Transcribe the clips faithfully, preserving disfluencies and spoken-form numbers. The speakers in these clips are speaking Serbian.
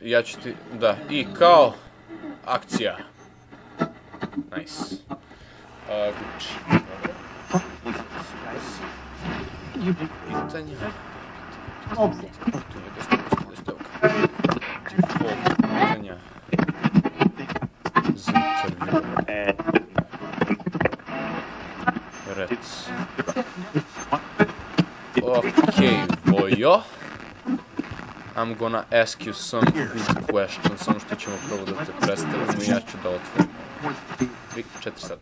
ja ću ti, da, i kao akcija. Nice. Uh, Gucci, dobro. Pitanje. Pitanja. Za intervju. Rec. Okay, Vojo. I'm gonna ask you some good questions, samo što ćemo prvo da te predstavimo i ja ću da otvorim. tri, četiri sad.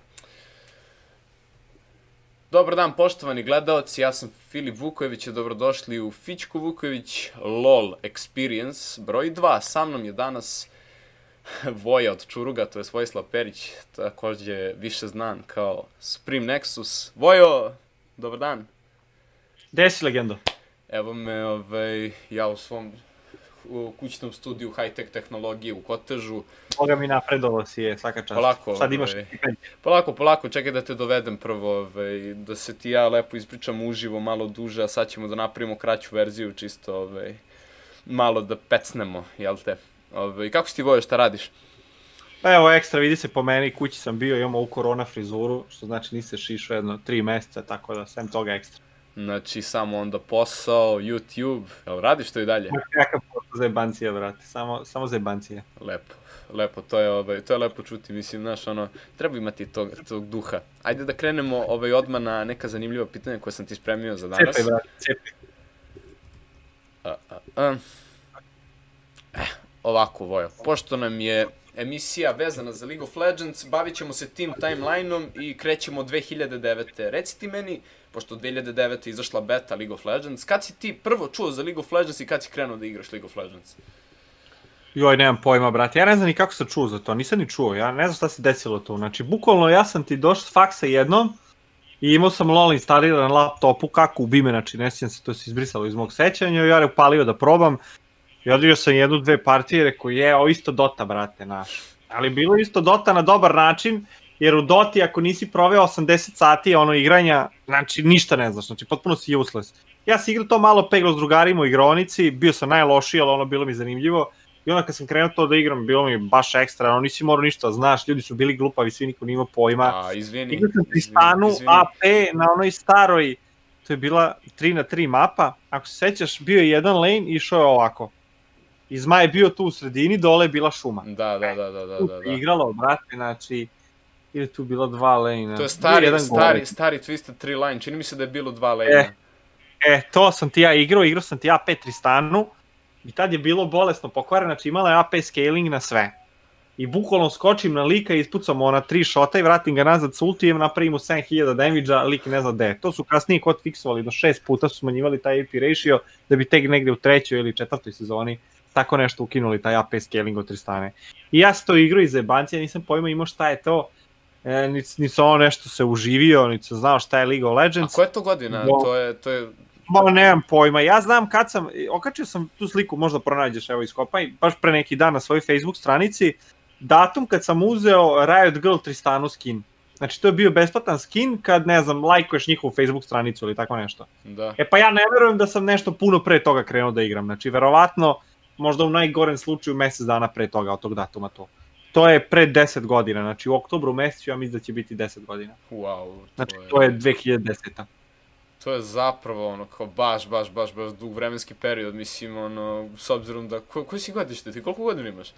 Dobar dan, poštovani gledaoci, ja sam Filip Vukojević i dobrodošli u Fićko Vukojević LOL Experience broj dva. Sa mnom je danas Voja od Čuruga, to je Vojislav Perić, takođe više znan kao Supreme Nexus. Vojo, dobar dan. Gde si, legendo? Evo me, ovaj, ja u svom u kućnom studiju high-tech tehnologije u Kotežu. Boga mi napredovo si je, svaka čast. Polako, sad imaš ovaj, polako, polako, čekaj da te dovedem prvo, ovaj, da se ti ja lepo ispričam uživo malo duže, a sad ćemo da napravimo kraću verziju, čisto ovaj, malo da pecnemo, jel te? Ovaj, kako si ti, Vojo, šta radiš? Pa evo, ekstra, vidi se po meni, kući sam bio, imam ovu korona frizuru, što znači nisi šišao jedno tri meseca, tako da sem toga ekstra. Znači, samo onda posao, YouTube, jel radiš to i dalje? Kakav posao za jebancije, brate, samo, samo za jebancije. Lepo, lepo, to je, ovaj, to je lepo čuti, mislim, znaš, ono, treba imati tog, tog duha. Ajde da krenemo ovaj, odmah na neka zanimljiva pitanja koje sam ti spremio za danas. Cepaj, brate, cepaj. A, a, a. Eh, ovako, Vojo, pošto nam je emisija vezana za League of Legends, bavit ćemo se tim timelineom i krećemo od dve hiljade devete. Reci ti meni, pošto od dve hiljade devete izašla beta League of Legends, kad si ti prvo čuo za League of Legends i kad si krenuo da igraš League of Legends? Joj, nemam pojma, brate, ja ne znam ni kako sam čuo za to, nisam ni čuo, ja ne znam šta se desilo tu, znači, bukvalno ja sam ti došao s faksa jednom i imao sam LOL instaliran na laptopu, kako ubi me, znači, ne sjećam se, to se izbrisalo iz mog sećanja, ja je upalio da probam i odvio sam jednu, dve partije i rekao, je, ovo isto Dota, brate, naš, ali bilo isto Dota na dobar način, jer u Doti ako nisi proveo osamdeset sati ono igranja, znači ništa ne znaš, znači potpuno si useless. Ja sam igrao to malo peglo s drugarima u igronici, bio sam najlošiji, ali ono bilo mi zanimljivo. I onda kad sam krenuo to da igram, bilo mi baš ekstra, ono nisi morao ništa, znaš, ljudi su bili glupavi, svi niko nima pojma. A, izvini, igrao sam Tristanu, A P na onoj staroj, to je bila tri na tri mapa, ako se sećaš, bio je jedan lane i išao je ovako. I Zmaj je bio tu u sredini, dole je bila šuma. Da, da, da, da, da. Tu se igralo, brate, znači, ili tu bilo dva lane. To je stari, stari, stari Twisted tri line, čini mi se da je bilo dva lane. E, e, to sam ti ja igrao, igrao sam ti A P Tristanu i tad je bilo bolesno pokvareno, znači imala je A P scaling na sve. I bukvalno skočim na lika i ispucam ona tri šota i vratim ga nazad s ultijem, napravim mu sedam hiljada damage-a, lik ne zna gde. To su kasnije kod fiksovali, do šest puta su smanjivali taj A P ratio, da bi tek negde u trećoj ili četvrtoj sezoni tako nešto ukinuli, taj A P scaling od Tristane. I ja sam to igrao iz jebancija, nisam pojma imao šta je to. E, niti sam ono nešto se uživio, niti sam znao šta je League of Legends. A koja je to godina? Bo... To je, to je... Ma, nemam pojma, ja znam kad sam, okačio sam tu sliku, možda pronađeš, evo iskopaj, baš pre neki dan na svojoj Facebook stranici, datum kad sam uzeo Riot Girl Tristanu skin. Znači to je bio besplatan skin kad, ne znam, lajkuješ njihovu Facebook stranicu ili tako nešto. Da. E pa ja ne verujem da sam nešto puno pre toga krenuo da igram, znači verovatno, možda u najgorem slučaju mesec dana pre toga, od tog datuma to. To je pre deset godina, znači u oktobru mesecu ja mislim da će biti deset godina. Wow. To znači je... to je dve hiljade deseta. To je zapravo ono kao baš, baš, baš, baš dug vremenski period, mislim, ono, s obzirom da, ko, koji si godište ti, koliko godina imaš?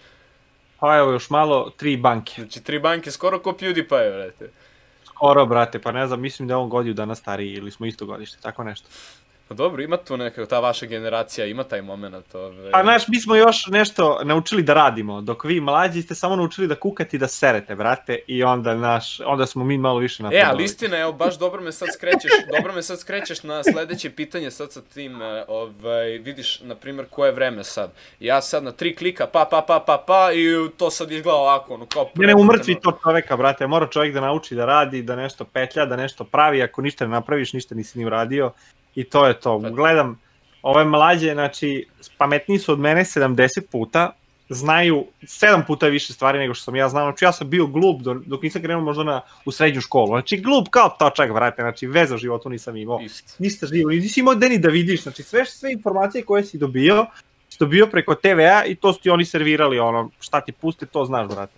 Pa evo još malo, tri banke. Znači tri banke, skoro ko PewDiePie, brate. Skoro, brate, pa ne znam, mislim da je on godinu dana stariji ili smo isto godište, tako nešto. Pa dobro, ima tu neka, ta vaša generacija, ima taj moment. Ove... Pa znaš, mi smo još nešto naučili da radimo, dok vi mlađi ste samo naučili da kukate i da serete, brate, i onda, naš, onda smo mi malo više napredovali. E, ali istina, evo, baš dobro me sad skrećeš, dobro me sad skrećeš na sledeće pitanje, sad sa tim, ovaj, vidiš, na primjer, koje je vreme sad. Ja sad na tri klika, pa, pa, pa, pa, pa, i to sad izgleda ovako, ono, kao... Ne, ne, umrtvi to čoveka, brate, mora čovjek da nauči da radi, da nešto petlja, da nešto pravi, ako ništa ne napraviš, ništa nisi ni uradio. I to je to. Gledam, ove mlađe, znači, pametniji su od mene sedamdeset puta, znaju sedam puta više stvari nego što sam ja znao. Znači, ja sam bio glup dok nisam krenuo možda na, u srednju školu. Znači, glup kao točak, vrate, znači, veze u životu nisam imao. Ništa živo, nisi imao gde ni da vidiš. Znači, sve, sve informacije koje si dobio si to bio preko te vea i to su ti oni servirali, ono, šta ti puste, to znaš, brate.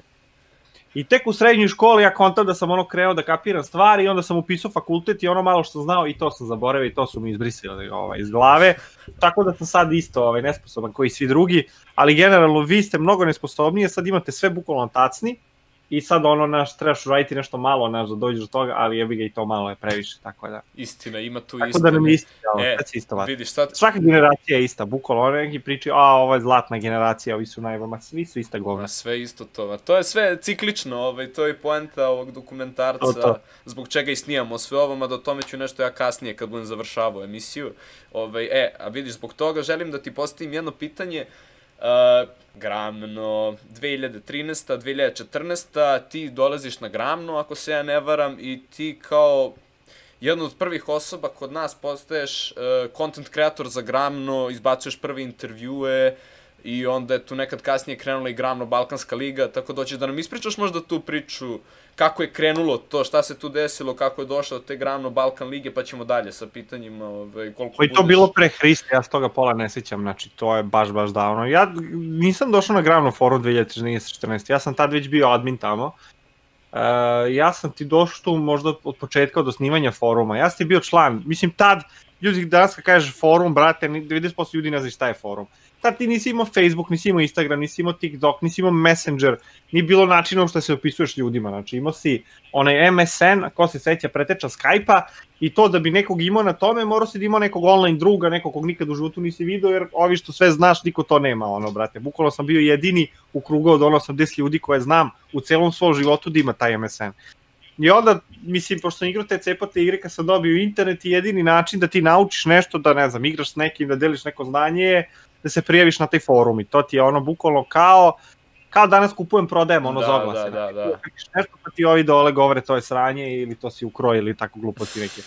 I tek u srednjoj školi ja kontam da sam ono krenuo da kapiram stvari i onda sam upisao fakultet i ono malo što sam znao i to sam zaboravio i to su mi izbrisali ovaj, iz glave. Tako da sam sad isto ovaj, nesposoban koji svi drugi, ali generalno vi ste mnogo nesposobniji, sad imate sve bukvalno tacni i sad ono, naš, trebaš uraditi nešto malo, naš, da dođeš do toga, ali jebi ga i to malo je previše, tako da. Istina, ima tu tako istina. Tako da nam je isti, e, isto vidiš, sad... Svaka generacija je ista, bukvalno, ono neki pričaju, a ovo je zlatna generacija, ovi su najbolji, svi su ista govna. Sve isto to, to je sve ciklično, ovaj, to je poenta ovog dokumentarca, to, to. Zbog čega i snijamo sve ovo, mada o tome ću nešto ja kasnije kad budem završavao emisiju. Ovaj, e, a vidiš, zbog toga želim da ti postavim jedno pitanje. Uh, Gramno, dve hiljade trinaesta. dve hiljade četrnaesta. ti dolaziš na Gramno, ako se ja ne varam, i ti kao jedna od prvih osoba kod nas postaješ uh, content creator za Gramno, izbacuješ prve intervjue i onda je tu nekad kasnije krenula i Gramno Balkanska liga, tako da hoćeš da nam ispričaš možda tu priču, kako je krenulo to, šta se tu desilo, kako je došlo od te Gramno Balkan lige, pa ćemo dalje sa pitanjima, ovaj, koliko budeš... I to bilo pre Hriste, ja s toga pola ne sjećam, znači to je baš, baš davno. Ja nisam došao na Gramno forum dve hiljade trinaeste četrnaeste. Ja sam tad već bio admin tamo. Uh, ja sam ti došao tu možda od početka od osnivanja foruma, ja sam ti bio član, mislim tad, ljudi danas kad kažeš forum, brate, devedeset posto ljudi ne zna šta je forum. Tad ti nisi imao Facebook, nisi imao Instagram, nisi imao TikTok, nisi imao Messenger, nije bilo načinom što se opisuješ ljudima, znači imao si onaj M S N, ko se seća preteča Skype-a i to da bi nekog imao na tome, morao si da imao nekog online druga, nekog kog nikad u životu nisi vidio, jer ovi što sve znaš, niko to nema, ono, brate. Bukvalno sam bio jedini u krugu od ono osamdeset ljudi koje znam u celom svom životu da ima taj M S N. I onda, mislim, pošto sam igrao te cepate igre, kad sam dobio internet i jedini način da ti naučiš nešto, da ne znam, igraš s nekim, da deliš neko znanje, da se prijaviš na taj forum i to ti je ono bukvalno kao, kao danas kupujem, prodajem ono za oglase. Da, da, da. Nešto pa ti ovi dole govore to je sranje ili to si ukroj ili tako gluposti neke.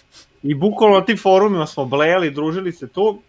I bukvalno na tim forumima smo blejali, družili se tu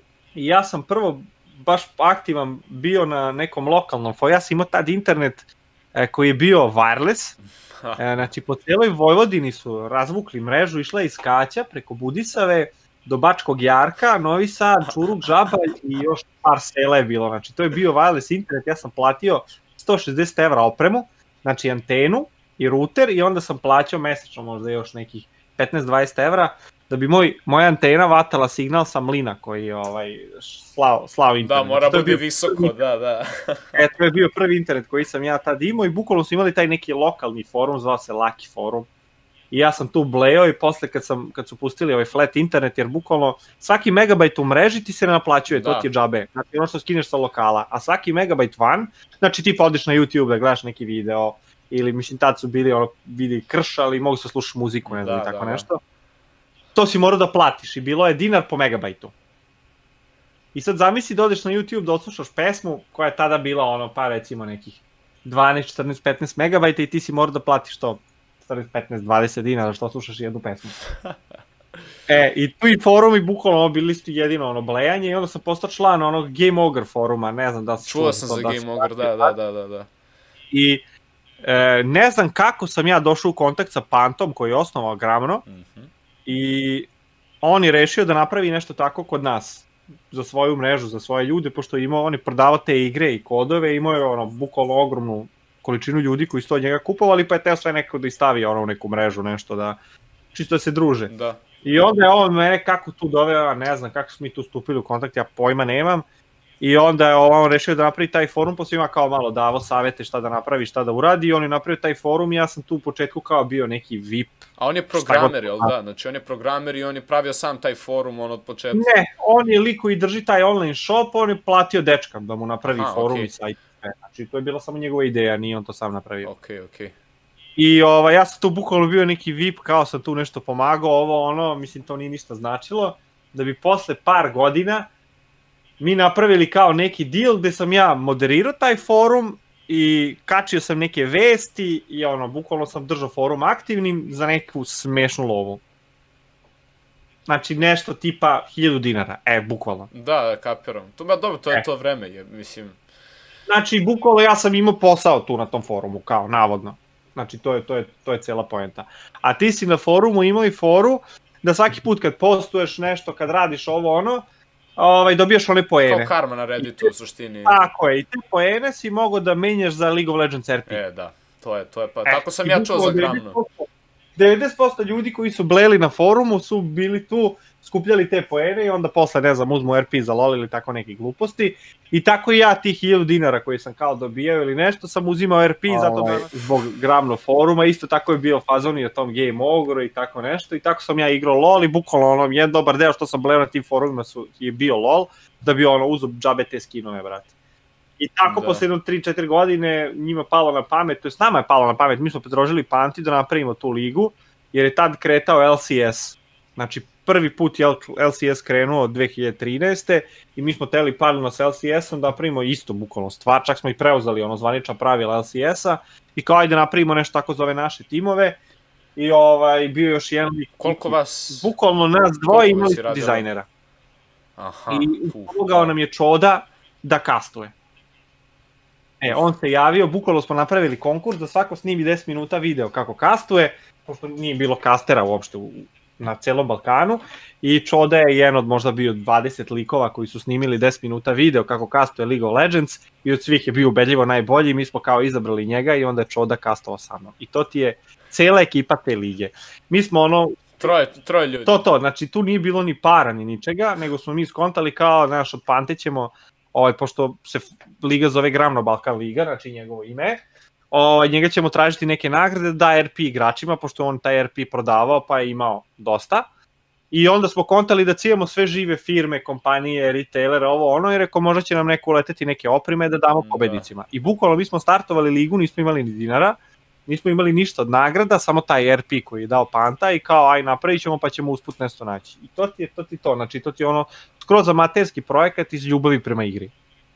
i ja sam prvo baš aktivan bio na nekom lokalnom forumu. Ja sam imao tad internet e, koji je bio wireless, e, znači po celoj Vojvodini su razvukli mrežu, išla iz Kaća preko Budisave, do Bačkog Jarka, Novi Sad, Čuruk, Žabalj i još par sela je bilo. Znači, to je bio wireless internet, ja sam platio sto šezdeset evra opremu, znači antenu i router i onda sam plaćao mesečno možda još nekih petnaest do dvadeset evra da bi moj, moja antena vatala signal sa mlina koji je ovaj, slao, slao internet. Da, mora biti visoko, da, da. E, to je bio prvi internet koji sam ja tad imao i bukvalno su imali taj neki lokalni forum, zvao se Lucky forum. I ja sam tu bleo i posle kad, sam, kad su pustili ovaj flat internet, jer bukvalno svaki megabajt u mreži ti se ne naplaćuje, da. To ti je džabe. Znači ono što skineš sa lokala, a svaki megabajt van, znači ti pa odiš na YouTube da gledaš neki video, ili mislim tad su bili ono, vidi krš, ali mogu se slušati muziku, ne znam, da, tako da, nešto. Da. To si morao da platiš i bilo je dinar po megabajtu. I sad zamisli da odeš na YouTube da odslušaš pesmu koja je tada bila ono pa recimo nekih dvanaest, četrnaest, petnaest megabajta i ti si morao da platiš to. petnaest do dvadeset dinara što slušaš jednu pesmu. E, i tu i forumi bukvalno bili su jedino ono blejanje i onda sam postao član onog Game Ogre foruma, ne znam da se čuo sam za Game Ogre, da, da, da, da, da. I e, ne znam kako sam ja došao u kontakt sa Pantom koji je osnovao Gramno mm-hmm. i on je rešio da napravi nešto tako kod nas za svoju mrežu, za svoje ljude, pošto je imao, on je prodavao te igre i kodove, imao je ono bukvalno ogromnu količinu ljudi koji su to od njega kupovali, pa je teo sve neko da istavi ono u neku mrežu, nešto da, čisto da se druže. Da. I onda je on mene kako tu doveo, ne znam kako smo mi tu stupili u kontakt, ja pojma nemam. I onda je on rešio da napravi taj forum, pa svima kao malo davo savete šta da napravi, šta da uradi, i on je napravio taj forum i ja sam tu u početku kao bio neki V I P. A on je programer, jel da? Znači on je programer i on je pravio sam taj forum on od početka? Ne, on je lik koji drži taj online shop, on je platio dečkam da mu napravi Aha, forum okay. i sajt. Znači, to je bila samo njegova ideja, nije on to sam napravio. Okej, okay, okej. Okay. I ova, ja sam tu bukvalno bio neki V I P, kao sam tu nešto pomagao, ovo ono, mislim to nije ništa značilo, da bi posle par godina mi napravili kao neki deal gde sam ja moderirao taj forum i kačio sam neke vesti i ono, bukvalno sam držao forum aktivnim za neku smešnu lovu. Znači nešto tipa hiljadu dinara, e, bukvalno. Da, kapiram. To, ba, dobro, to je e. to vreme, je, mislim... Znači, bukvalno ja sam imao posao tu na tom forumu, kao, navodno. Znači, to je, to je, to je cela poenta. A ti si na forumu imao i foru da svaki put kad postuješ nešto, kad radiš ovo ono, ovaj, dobijaš one poene. Kao karma na Redditu u suštini. Tako je, i te poene si mogao da menjaš za League of Legends R P. E, da, to je, to je, pa e, tako sam ja čuo za Gramno. devedeset posto ljudi koji su bleli na forumu su bili tu, skupljali te poene i onda posle, ne znam, uzmu R P za LoL ili tako neke gluposti. I tako i ja tih hiljadu dinara koji sam kao dobijao ili nešto sam uzimao R P zato da, zbog Gramno foruma, isto tako je bio fazon i o tom Game Ogre i tako nešto. I tako sam ja igrao LoL i bukvalno ono, jedan dobar deo što sam bleo na tim forumima su, je bio LoL, da bi ono uzo džabe te skinove, brate. I tako da. Posle jedno tri četiri godine njima palo na pamet, to je s nama je palo na pamet, mi smo potrožili panti da napravimo tu ligu, jer je tad kretao L C S. Znači, prvi put je L C S krenuo dve hiljade trinaeste. i mi smo teli paralelno s L C S-om da napravimo isto bukvalno stvar, čak smo i preuzeli ono zvanična pravila L C S-a i kao ajde napravimo nešto tako za ove naše timove. I ovaj, bio još jedan... Koliko vas... Bukvalno nas dvoje imali dizajnera. Aha, I pomogao nam je Čoda da kastuje. E, on se javio, bukvalno smo napravili konkurs da svako snimi deset minuta video kako kastuje, pošto nije bilo kastera uopšte u, na celom Balkanu, i Čoda je jedan od možda bio dvadeset likova koji su snimili deset minuta video kako kastuje League of Legends i od svih je bio ubedljivo najbolji, mi smo kao izabrali njega i onda je Čoda kastovao sa mnom. I to ti je cela ekipa te lige. Mi smo ono... Troje, troje ljudi. To, to, znači tu nije bilo ni para ni ničega, nego smo mi skontali kao, znaš, od Pante ćemo, ovaj, pošto se liga zove Gramno Balkan Liga, znači njegovo ime, ovaj, njega ćemo tražiti neke nagrade da R P igračima, pošto on taj R P prodavao pa je imao dosta. I onda smo kontali da cijemo sve žive firme, kompanije, retailere, ovo ono, i rekao možda će nam neko uleteti neke oprime da damo pobednicima. I bukvalno mi smo startovali ligu, nismo imali ni dinara, nismo imali ništa od nagrada, samo taj R P koji je dao Panta i kao aj napravit ćemo pa ćemo usput nešto naći. I to ti je to, ti to. Znači to ti je ono skroz amaterski projekat iz ljubavi prema igri.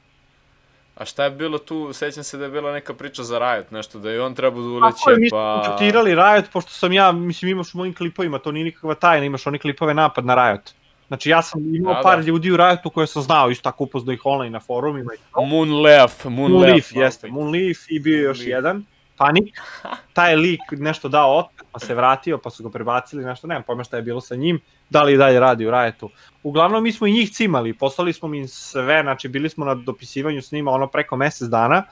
A šta je bilo tu, sećam se da je bila neka priča za Riot, nešto da je on trebao da uleće, pa... Mi pa... smo čutirali Riot, pošto sam ja, mislim imaš u mojim klipovima, to nije nikakva tajna, imaš oni klipove napad na Riot. Znači ja sam imao da, par da. ljudi u Riotu koje sam znao, isto tako upoznao ih online na forumima. Moonleaf, Moonleaf. Moonleaf, jeste, Moonleaf i bio još jedan. Panik, taj lik nešto dao otkaz, pa se vratio, pa su ga prebacili, nešto, nemam pojma šta je bilo sa njim, da li i dalje radi u Riotu. Uglavnom, mi smo i njih cimali, poslali smo im sve, znači bili smo na dopisivanju s njima ono preko mesec dana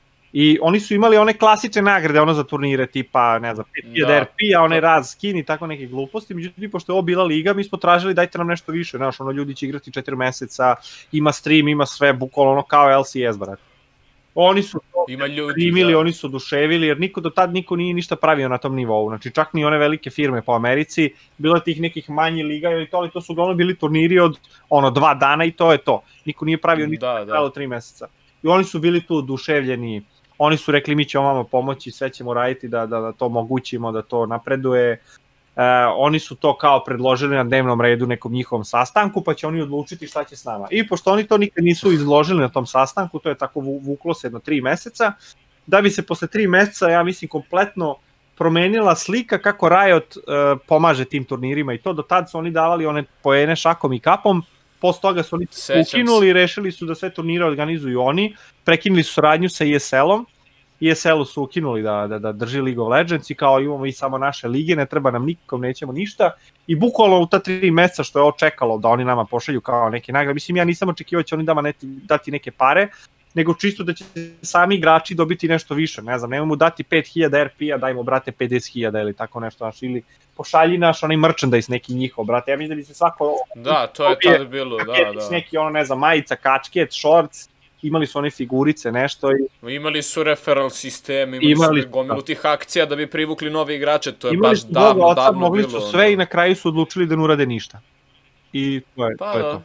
i oni su imali one klasične nagrade, ono za turnire tipa, ne znam, pet hiljada R P, a onaj raz skin i tako neke gluposti, međutim, pošto je ovo bila liga, mi smo tražili dajte nam nešto više, znaš, ono ljudi će igrati četiri meseca, ima stream, ima sve, bukvalno ono kao L C S, brate. Oni su to primili, oni su oduševili, jer niko do tad niko nije ništa pravio na tom nivou. Znači čak ni one velike firme po Americi, bilo je tih nekih manjih liga ili to, ali to su uglavnom bili turniri od ono dva dana i to je to. Niko nije pravio ništa trajalo tri meseca. I oni su bili tu oduševljeni, oni su rekli mi ćemo vama pomoći, sve ćemo raditi da, da, da to omogućimo, da to napreduje. Uh, oni su to kao predložili na dnevnom redu nekom njihovom sastanku, pa će oni odlučiti šta će s nama. I pošto oni to nikad nisu izložili na tom sastanku, to je tako vuklo se jedno tri meseca, da bi se posle tri meseca, ja mislim, kompletno promenila slika kako Riot uh, pomaže tim turnirima i to, do tad su oni davali one poene šakom i kapom, posle toga su oni ukinuli i rešili su da sve turnire organizuju oni, prekinuli su saradnju sa E S L-om, E S L-u su ukinuli da, da, da drži League of Legends i kao imamo i samo naše lige, ne treba nam nikom, nećemo ništa. I bukvalno u ta tri meseca što je ovo čekalo da oni nama pošalju kao neke nagrade, mislim ja nisam očekivao će oni dama neti, dati neke pare, nego čisto da će sami igrači dobiti nešto više, ne znam, nemoj mu dati pet hiljada R P-a, daj mu brate pedeset hiljada ili tako nešto, naš, ili pošalji naš onaj merchandise neki njihov, brate, ja mislim da bi se svako... Da, to je tada bilo, da, da. Neki ono, ne znam, majica, kačket, shorts, imali su one figurice, nešto i... Imali su referral sistem, imali, imali su gomilu tih akcija da bi privukli nove igrače, to je imali baš davno, oca, davno mogli bilo. Mogli su sve ono. I na kraju su odlučili da ne urade ništa. I to je, pa, to, je to.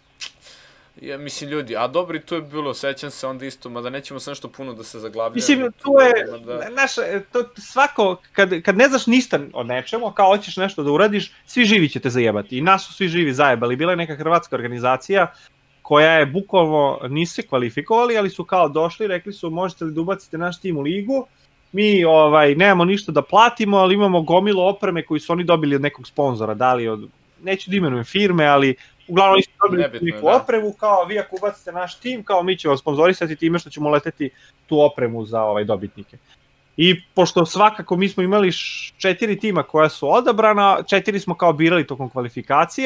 Ja, mislim, ljudi, a dobro i to je bilo, sećam se onda isto, mada nećemo se nešto puno da se zaglavljamo. Mislim, to je, da... znaš, to svako, kad, kad ne znaš ništa o nečemu, kao hoćeš nešto da uradiš, svi živi će te zajebati. I nas su svi živi zajebali. Bila je neka hrvatska organizacija koja je bukvalno, nisu se kvalifikovali, ali su kao došli, rekli su možete li da ubacite naš tim u ligu, mi ovaj, nemamo ništa da platimo, ali imamo gomilu opreme koju su oni dobili od nekog sponzora, da li od, neću da imenujem firme, ali uglavnom nisu dobili Nebitno, neku da. opremu, kao vi ako ubacite naš tim, kao mi ćemo sponzorisati time što ćemo leteti tu opremu za ovaj dobitnike. I pošto svakako mi smo imali četiri tima koja su odabrana, četiri smo kao birali tokom kvalifikacija,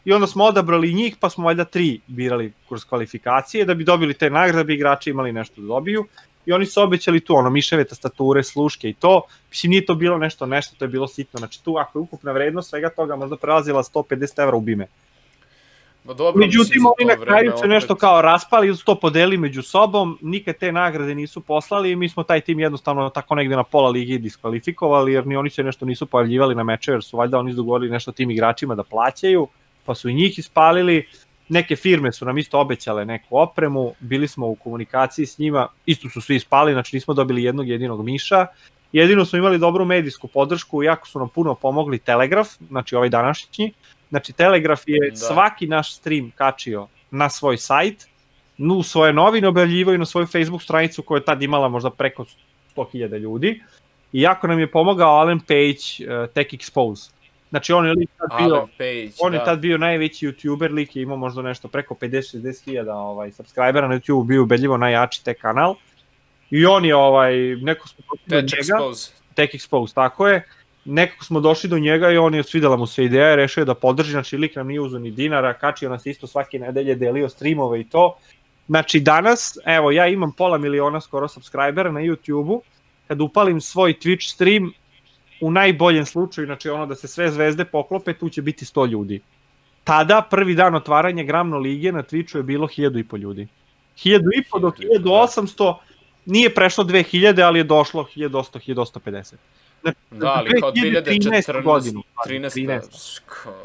i onda smo odabrali njih, pa smo valjda tri birali kroz kvalifikacije, da bi dobili te nagrade, da bi igrači imali nešto da dobiju. I oni su obećali tu, ono, miševe, tastature, sluške i to. Mislim, nije to bilo nešto, nešto, to je bilo sitno. Znači, tu, ako je ukupna vrednost svega toga, možda prelazila sto pedeset evra u bime. Međutim, oni na kraju se nešto kao raspali i su to podeli među sobom, nikad te nagrade nisu poslali i mi smo taj tim jednostavno tako negde na pola ligi diskvalifikovali, jer ni oni se nešto nisu pojavljivali na meče, jer su valjda oni izdogovorili nešto tim igračima da plaćaju, pa su i njih ispalili. Neke firme su nam isto obećale neku opremu, bili smo u komunikaciji s njima, isto su svi ispali, znači nismo dobili jednog jedinog miša. Jedino smo imali dobru medijsku podršku, jako su nam puno pomogli Telegraf, znači ovaj današnji. Znači Telegraf je da. svaki naš stream kačio na svoj sajt, u svoje novine objavljivaju na svoju Facebook stranicu koja je tad imala možda preko sto hiljada ljudi. I jako nam je pomogao Alan Page, uh, Tech Expose. Znači on je, lik tad bio, Page, on je da. tad bio najveći youtuber, lik je imao možda nešto preko pedeset šezdeset hiljada ovaj, subscribera na YouTube, bio ubedljivo najjači tech kanal. I on je, ovaj, neko smo došli do njega, Expose. Tech Expose, tako je, nekako smo došli do njega i on je svidela mu se ideja, rešio je da podrži, znači lik nam nije uzeo ni dinara, kačio nas isto svake nedelje, delio streamove i to. Znači danas, evo, ja imam pola miliona skoro subscribera na YouTube-u, kad upalim svoj Twitch stream, u najboljem slučaju, znači ono da se sve zvezde poklope, tu će biti sto ljudi. Tada, prvi dan otvaranja Gramno lige na Twitchu je bilo hiljadu i po ljudi. hiljadu i po do hiljadu osamsto, nije prešlo dve hiljade, ali je došlo hiljadu osamsto do hiljadu osamsto pedeset. Znači, da, ali kao dve hiljade četrnaeste godinu. trinaeste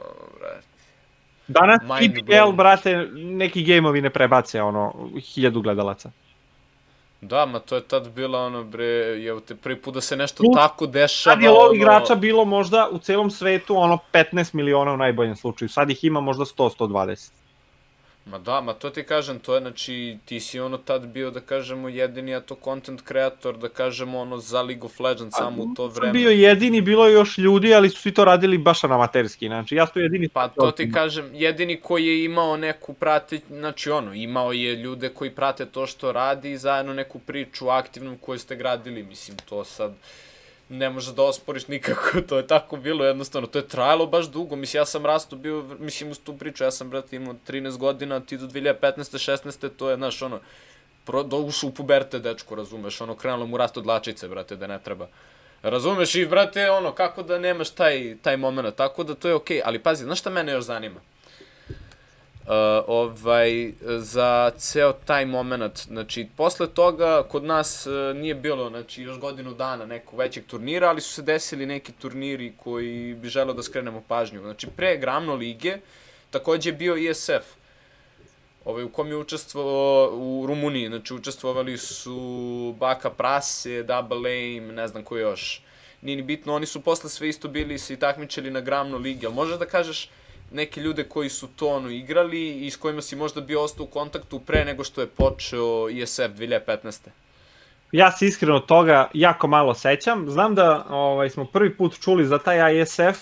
Danas I P L, brate, neki gameovi ne prebace ono hiljadu gledalaca. Da, ma to je tad bila ono, bre, evo te prvi put da se nešto Plus, tako dešava. Sad je ovo igrača bilo možda u celom svetu ono petnaest miliona u najboljem slučaju, sad ih ima možda sto do sto dvadeset. Ma da, ma to ti kažem, to je, znači, ti si ono tad bio, da kažemo, jedini, a to content creator, da kažemo, ono, za League of Legends, samo u to vreme. Bio jedini, bilo je još ljudi, ali su svi to radili baš amaterski, znači, ja su jedini... Pa to ti kažem, jedini koji je imao neku prati, znači, ono, imao je ljude koji prate to što radi i zajedno neku priču aktivnu koju ste gradili, mislim, to sad... ne može da osporiš nikako, to je tako bilo jednostavno, to je trajalo baš dugo, mislim, ja sam rastu bio, mislim, uz tu priču, ja sam, brate, imao trinaest godina, ti do dve hiljade petnaeste šesnaeste to je, znaš, ono, ušao u puberte, dečko, razumeš, ono, krenulo mu rast od dlačice, brate, da ne treba, razumeš, i, brate, ono, kako da nemaš taj, taj moment, tako da to je okej, ali pazi, znaš šta mene još zanima? Uh, ovaj, za ceo taj moment, znači, posle toga kod nas uh, nije bilo, znači, još godinu dana nekog većeg turnira, ali su se desili neki turniri koji bi želeo da skrenemo pažnju. Znači, pre Gramno lige, takođe je bio I S F, ovaj, u kom je učestvovao u Rumuniji, znači, učestvovali su Baka Prase, Double Aim, ne znam ko još, nije ni bitno, oni su posle sve isto bili se i takmičili na Gramno ligi, ali možeš da kažeš neke ljude koji su to ono igrali i s kojima si možda bio ostao u kontaktu pre nego što je počeo I S F dve hiljade petnaeste. Ja se iskreno toga jako malo sećam. Znam da ovaj, smo prvi put čuli za taj I S F.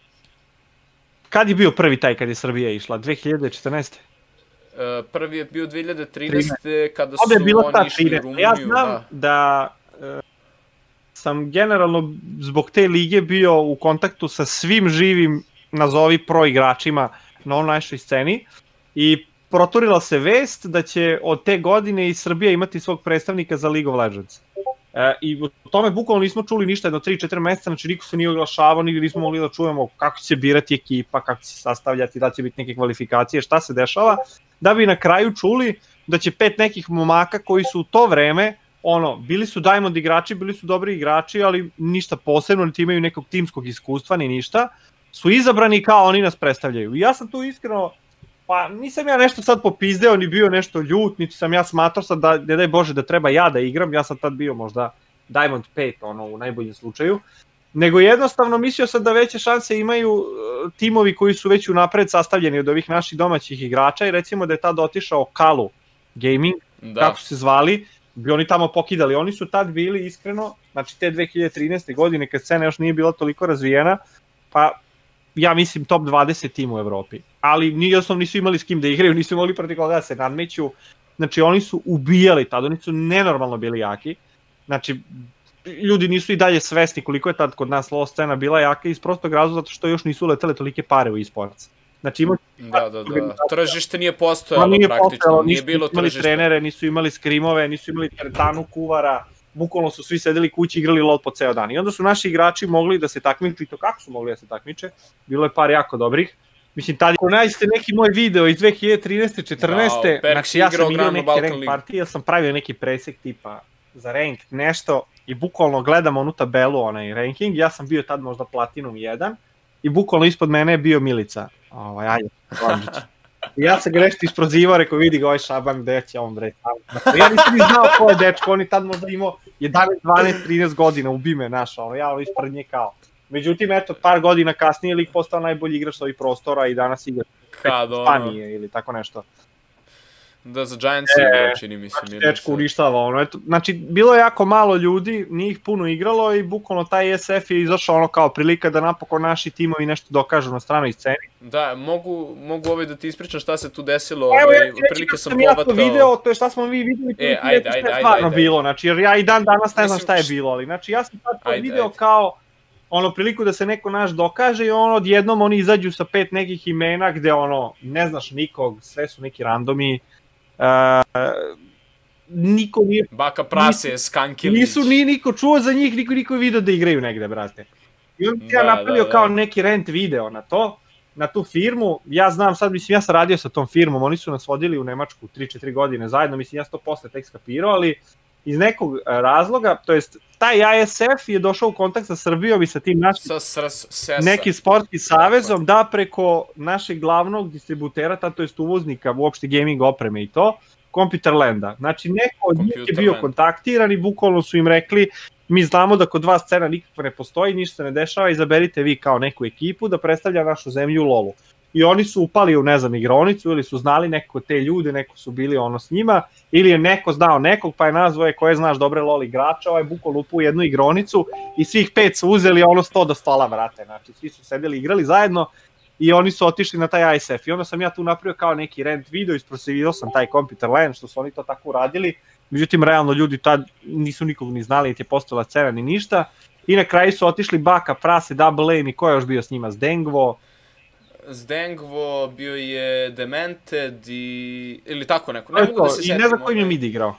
Kad je bio prvi taj kad je Srbija išla? dve hiljade četrnaeste? Uh, prvi je bio dve hiljade trinaeste kada su oni išli u Rumuniju. Ja znam da, da uh, sam generalno zbog te lige bio u kontaktu sa svim živim nazovi pro igračima na ovoj našoj sceni i proturila se vest da će od te godine i Srbija imati svog predstavnika za League of Legends. E, I o tome bukvalno nismo čuli ništa jedno tri četiri meseca, znači niko se nije oglašavao, nigdje nismo mogli da čujemo kako će se birati ekipa, kako će se sastavljati, da će biti neke kvalifikacije, šta se dešava, da bi na kraju čuli da će pet nekih momaka koji su u to vreme, ono, bili su Diamond igrači, bili su dobri igrači, ali ništa posebno, niti imaju nekog timskog iskustva, ni ništa, su izabrani kao oni nas predstavljaju. I ja sam tu iskreno, pa nisam ja nešto sad popizdeo, ni bio nešto ljut, niti sam ja smatrao sad da, ne daj Bože, da treba ja da igram, ja sam tad bio možda Diamond pet, ono, u najboljem slučaju, nego jednostavno mislio sam da veće šanse imaju uh, timovi koji su već unapred sastavljeni od ovih naših domaćih igrača i recimo da je tad otišao Kalu Gaming, da. Kako su se zvali, bi oni tamo pokidali, oni su tad bili iskreno, znači te dve hiljade trinaeste godine kad scena još nije bila toliko razvijena, pa ja mislim top dvadeset tim u Evropi, ali jednostavno nisu imali s kim da igraju, nisu imali protiv koga da se nadmeću, znači oni su ubijali tad, oni su nenormalno bili jaki, znači ljudi nisu i dalje svesni koliko je tad kod nas low scena bila jaka iz prostog razloga zato što još nisu letele tolike pare u e-sports. Znači imali... Da, da, da. Tržište nije postojalo praktično, nije bilo tržište. Nisu imali trenere, nisu imali skrimove, nisu imali teretanu, kuvara, bukvalno su svi sedeli kući i igrali LOL po ceo dan. I onda su naši igrači mogli da se takmiče, i to kako su mogli da se takmiče, bilo je par jako dobrih. Mislim, tada, ako nađete neki moj video iz dve hiljade trinaeste četrnaeste znači ja sam igrao neke rank partije, ja sam pravio neki presek tipa za rank nešto i bukvalno gledam onu tabelu, onaj ranking, ja sam bio tad možda platinum jedan i bukvalno ispod mene je bio Milica, ovaj, ajde, Landžić. I ja sam ga nešto isprozivao, rekao, vidi ga ovaj Šaban, gde će on bre. Dakle, ja nisam ni znao ko je dečko, on je tad možda imao jedanaest, dvanaest, trinaest godina, ubi me naša, ono, ja ono ispred nje kao. Međutim, eto, par godina kasnije lik postao najbolji igrač ovih prostora i danas igra Španije ili tako nešto. Da, za Giants igra, čini mi se. Znači, dečko uništava, ono, eto, znači, bilo je jako malo ljudi, nije ih puno igralo i bukvalno taj E S F je izašao ono kao prilika da napokon naši timovi nešto dokažu na stranoj sceni. Da, mogu, mogu ovaj da ti ispričam šta se tu desilo, ovaj, prilike sam povatao. Evo, ja video, to je šta smo mi videli, e, ajde, ajde, je stvarno bilo, znači, jer ja i dan danas ne znam šta je bilo, ali, znači, ja sam sad to video kao, ono, priliku da se neko naš dokaže i ono, odjednom oni izađu sa pet nekih imena gde, ono, ne znaš nikog, sve su neki randomi, Uh, niko nije... Baka Prase, Skankilić. Nisu ni niko čuo za njih, niko niko je vidio da igraju negde, brate. I onda ja napravio da, da, kao neki rent video na to, na tu firmu. Ja znam sad, mislim, ja sam radio sa tom firmom, oni su nas vodili u Nemačku tri četiri godine zajedno, mislim, ja sam to posle tek skapirao, ali iz nekog razloga, to jest, taj A S F je došao u kontakt sa Srbijom i sa tim našim nekim sportskim savezom, da preko našeg glavnog distributera, to jest uvoznika uopšte gaming opreme i to, Computerlanda. Znači, neko od njih je bio kontaktiran i bukvalno su im rekli, mi znamo da kod vas scena nikakva ne postoji, ništa ne dešava, izaberite vi kao neku ekipu da predstavlja našu zemlju u lolu. I oni su upali u, ne znam, igronicu ili su znali neko te ljude, neko su bili ono s njima, ili je neko znao nekog pa je nazvao je koje znaš dobre LOL igrača, ovaj bukvalno upao u jednu igronicu i svih pet su uzeli ono sto do stola, vrate, znači svi su sedeli igrali zajedno i oni su otišli na taj A S F i onda sam ja tu napravio kao neki rent video, isprosivio sam taj Computerland što su oni to tako uradili, međutim realno ljudi tad nisu nikog ni znali, niti je postojala scena ni ništa i na kraju su otišli Baka, Prase, Double Aim i ko je još bio s njima, Zdengvo, Zdengvo, bio je Demented i... ili tako neko, ne mogu da se setim. I ne znam koji mi je mid igrao.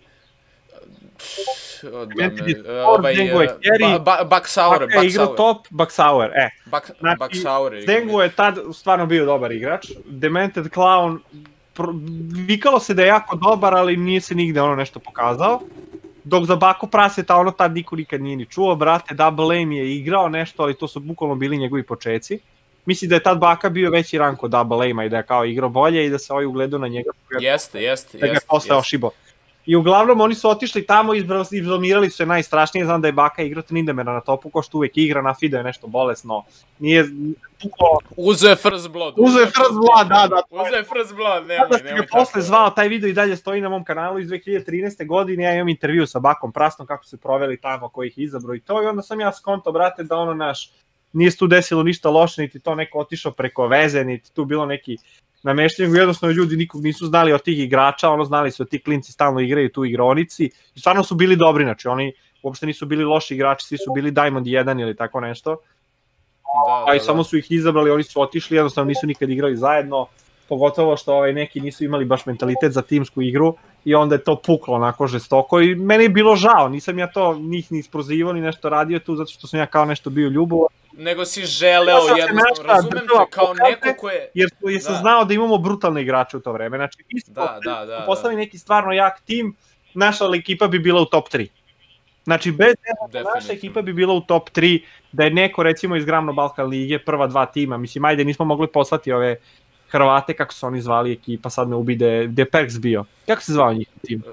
Demented je Thor, Zdengvo je Carry, Baksaur, Baka je igrao top, Baksaur, e. Baksaur je Zdengvo je tad stvarno bio dobar igrač, Demented Clown, vikalo se da je jako dobar, ali nije se nigde ono nešto pokazao. Dok za Bako Praseta ono tad niko nikad nije ni čuo, brate, Double Aim je igrao nešto, ali to su bukvalno bili njegovi počeci. Mislim da je tad Baka bio veći rank od Double Aima i da je kao igrao bolje i da se ovaj ugledao na njega. Jeste, jeste, da ga je posle ošibo. I uglavnom oni su otišli tamo i izblamirali su se najstrašnije, znam da je Baka igrao Tryndamere na topu, ko što uvek igra, na Fido je nešto bolesno. Nije... Uzeo je First Blood. Uzeo je First Blood, da, da. Uzeo je First Blood, nemoj, nemoj. Kada ga posle zvao, taj video i dalje stoji na mom kanalu iz dve hiljade trinaeste godine, ja imam intervju sa Bakom Prastom, kako su proveli tamo, koji ih izabrao i to, i onda sam ja skonto, brate, da ono naš... Nije se tu desilo ništa loše, niti to neko otišao preko veze, niti tu bilo neki nameštenje, jednostavno ljudi nikog nisu znali od tih igrača, ono znali su da ti klinci stalno igraju tu igronici i stvarno su bili dobri, znači oni uopšte nisu bili loši igrači, svi su bili Diamond jedan ili tako nešto, da, da, da. Samo su ih izabrali, oni su otišli, jednostavno nisu nikad igrali zajedno, pogotovo što ovaj, neki nisu imali baš mentalitet za timsku igru i onda je to puklo onako žestoko i meni je bilo žao, nisam ja to njih ni isprozivao ni nešto radio tu zato što sam ja kao nešto bio ljubovan. Nego si želeo jednostavno, razumem te kao neko ko je... Jer sam znao da imamo brutalne igrače u to vreme, znači isto postavi neki stvarno jak tim, naša ekipa bi bila u top tri. Znači bez naša ekipa bi bila u top tri, da je neko recimo iz Gramno Balkan lige, prva dva tima, mislim ajde nismo mogli poslati ove Hrvate, kako su oni zvali ekipa, sad me ubide, gde je Perks bio, kako se zvao njih tim?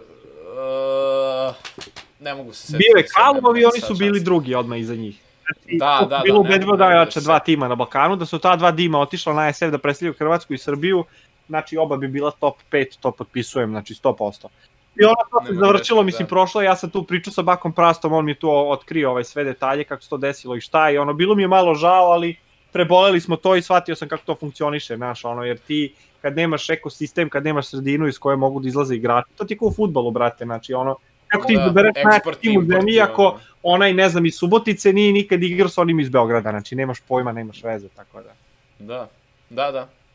Ne mogu se setiti. Bio je Kalumovi i oni su bili drugi odmah iza njih. Da, da, da. Bilo ubedljivo da je dva tima na Balkanu, da su ta dva tima otišla na A S F da predstavljaju Hrvatsku i Srbiju, znači oba bi bila top pet, to potpisujem, znači sto posto. I ono to se završilo, mislim, prošlo, ja sam tu pričao sa Bakom Prastom, on mi je tu otkrio ovaj sve detalje, kako se to desilo i šta, i ono, bilo mi je malo žao, ali preboleli smo to i shvatio sam kako to funkcioniše, znaš, ono, jer ti, kad nemaš ekosistem, kad nemaš sredinu iz koje mogu da izlaze igrači, to ti je kao u fudbalu, brate, znači, ono, kako ti izbereš najbolji tim u zemlji, ako onaj, ne znam, iz Subotice nije nikad igrao s onim iz Beograda, znači nemaš pojma, nemaš veze, tako da. Da, da, da.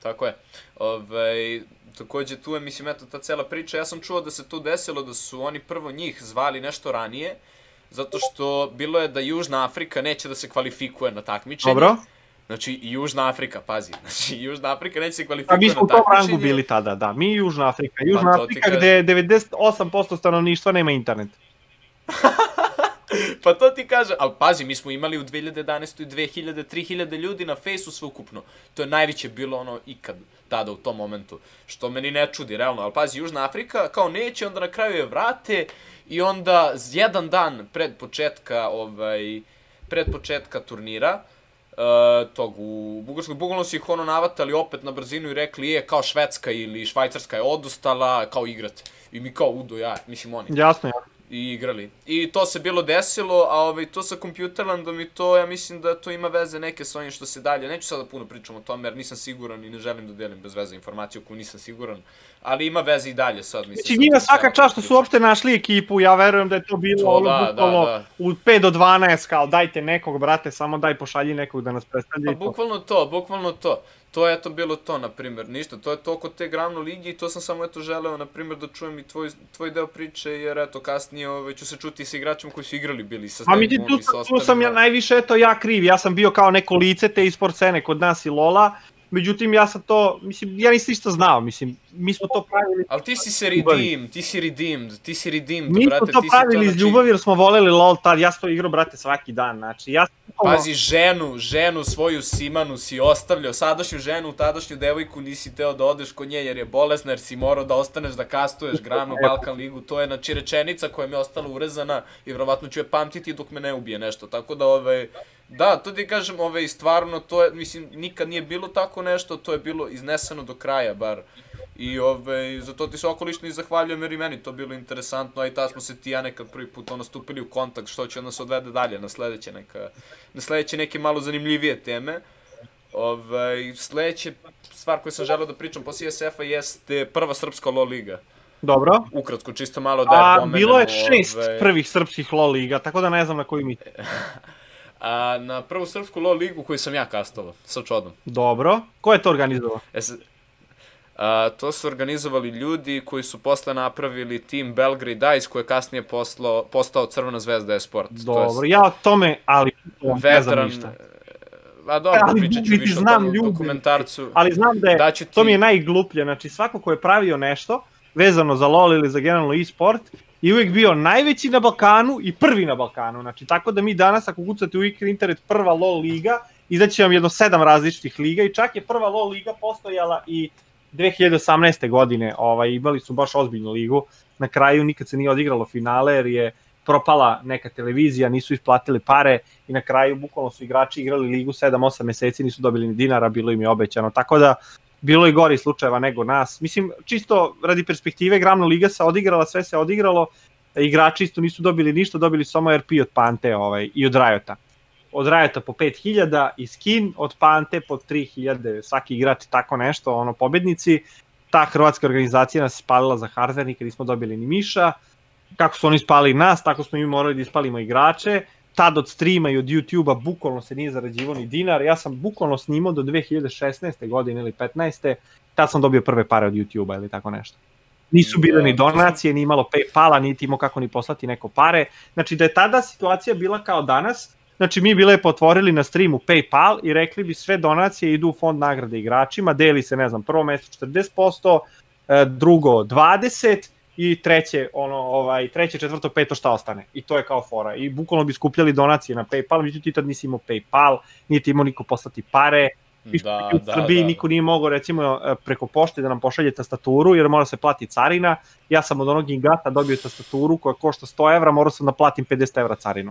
tako je. Ovaj, takođe tu je, mislim, eto, ta cela priča, ja sam čuo da se to desilo, da su oni prvo njih zvali nešto ranije, zato što bilo je da Južna Afrika neće da se kvalifikuje na takmičenje. Dobro. Znači, Južna Afrika, pazi, znači, Južna Afrika neće se kvalifikuje A mi na smo u takmičenje. tom rangu bili tada, da. Mi i Južna Afrika. Južna Pa to ti Afrika kažem. gde devedeset osam posto stanovništva nema internet. Pa to ti kaže, ali pazi, mi smo imali u dve hiljade jedanaestoj dve hiljade, tri hiljade ljudi na fejsu sveukupno. To je najveće bilo ono ikad tada u tom momentu. Što meni ne čudi, realno. Ali pazi, Južna Afrika kao neće, onda na kraju je vrate i onda jedan dan pred početka, ovaj, pred početka turnira, Uh, tog u Bugarskoj, bukvalno su ih ono navatali opet na brzinu i rekli je kao Švedska ili Švajcarska je odustala, kao igrate. I mi kao Udo, ja, mislim oni. Jasno, jasno. I igrali. I to se bilo desilo, a ovaj, to sa Computerlandom i to, ja mislim da to ima veze neke sa onim što se dalje. Neću sada puno pričam o tome jer nisam siguran i ne želim da delim bez veze informaciju koju nisam siguran. Ali ima veze i dalje sad, mislim. Znači njima svaka čast što su uopšte našli ekipu, ja verujem da je to bilo To, ono da, bukvalno da, da. u pet do dvanaest, kao dajte nekog, brate, samo daj pošalji nekog da nas predstavlja. Pa i to. bukvalno to, bukvalno to. To je eto bilo to, na primjer, ništa, to je to kod te glavno ligi i to sam samo eto želeo, na primjer, da čujem i tvoj, tvoj deo priče, jer eto kasnije ove, ću se čuti sa igračima koji su igrali bili, sa A mi ti Stengom tu, i sa tu ostalima. sam ja najviše, eto, ja kriv, ja sam bio kao neko lice te e-sport scene kod nas i Lola, međutim ja sam to, mislim, ja nisam ništa znao, mislim, mi smo to pravili... Ali ti si se redeemed, ti si redeemed, ti si redeemed, Mi brate, smo to ti si pravili iz znači- ljubavi jer smo voleli LOL tad, ja sam to igrao, brate, svaki dan, znači, ja sam... Pazi, ženu, ženu svoju Simanu si ostavljao, sadašnju ženu, tadašnju devojku nisi teo da odeš kod nje jer je bolesna, jer si morao da ostaneš da kastuješ glavnu Balkan ligu, to je znači rečenica koja mi je ostala urezana i vjerovatno ću je pamtiti dok me ne ubije nešto, tako da ovaj... Da, to ti kažem, ovaj, stvarno, to je, mislim, nikad nije bilo tako nešto, to je bilo izneseno do kraja, bar. I ovaj, zato ti se okolično i zahvaljujem jer i meni to bilo interesantno, a i tad smo se ti i ja nekad prvi put ono stupili u kontakt, što će nas odvede dalje na sledeće, neka, na sledeće neke malo zanimljivije teme. Ovaj, sledeća stvar koju sam želeo da pričam posle S F-a jeste prva srpska LoL liga. Dobro. Ukratko, čisto malo da je A, pomenemo. bilo je šest ovaj, prvih srpskih LoL liga, tako da ne znam na koju mi... A na prvu srpsku LoL ligu koju sam ja kastovao, sa Čodom. Dobro. Ko je to organizovao? E, s- a, to su organizovali ljudi koji su posle napravili tim Belgrade Ice koji je kasnije poslo, postao Crvena zvezda e-sport. Dobro, ja o tome, ali ne znam Veteran... ništa. A dobro, Ali pričat ću niti više o znam tom ljude. dokumentarcu. Ali znam da je, Daću ti... to mi je najgluplje, znači svako ko je pravio nešto vezano za LoL ili za generalno e-sport je uvijek bio najveći na Balkanu i prvi na Balkanu, znači tako da mi danas ako kucate u Ikri internet prva LoL liga, izaće vam jedno sedam različitih liga i čak je prva LoL liga postojala i dve hiljade osamnaeste godine, ovaj, imali su baš ozbiljnu ligu, na kraju nikad se nije odigralo finale jer je propala neka televizija, nisu isplatili pare i na kraju bukvalno su igrači igrali ligu sedam osam meseci, nisu dobili ni dinara, bilo im je obećano, tako da bilo je gori slučajeva nego nas. Mislim, čisto radi perspektive, glavna liga se odigrala, sve se odigralo, igrači isto nisu dobili ništa, dobili samo R P od Pante ovaj, i od Riota. Od Riota po pet hiljada i skin, od Pante po tri hiljade, svaki igrač tako nešto, ono, pobednici. Ta hrvatska organizacija nas spalila za hardware, nikad nismo dobili ni miša. Kako su oni spali nas, tako smo mi morali da ispalimo igrače. Tad od streama i od YouTube-a bukvalno se nije zarađivo ni dinar. Ja sam bukvalno snimao do dve hiljade šesnaeste godine ili petnaeste. Tad sam dobio prve pare od YouTube-a ili tako nešto. Nisu bile ni donacije, ni imalo Paypala, niti imao kako ni poslati neko pare. Znači da je tada situacija bila kao danas, znači mi bile potvorili na streamu Paypal i rekli bi sve donacije idu u fond nagrade igračima, deli se, ne znam, prvo mesto četrdeset posto, drugo dvadeset i treće, ono, ovaj, treće, četvrto, peto šta ostane. I to je kao fora. I bukvalno bi skupljali donacije na Paypal, međutim ti tad nisi imao Paypal, niti imao niko poslati pare. Da, u Srbiji da, niko nije mogao recimo preko pošte da nam pošalje tastaturu jer mora se plati carina. Ja sam od onog Ingata dobio tastaturu koja košta sto evra, morao sam da platim pedeset evra carinu.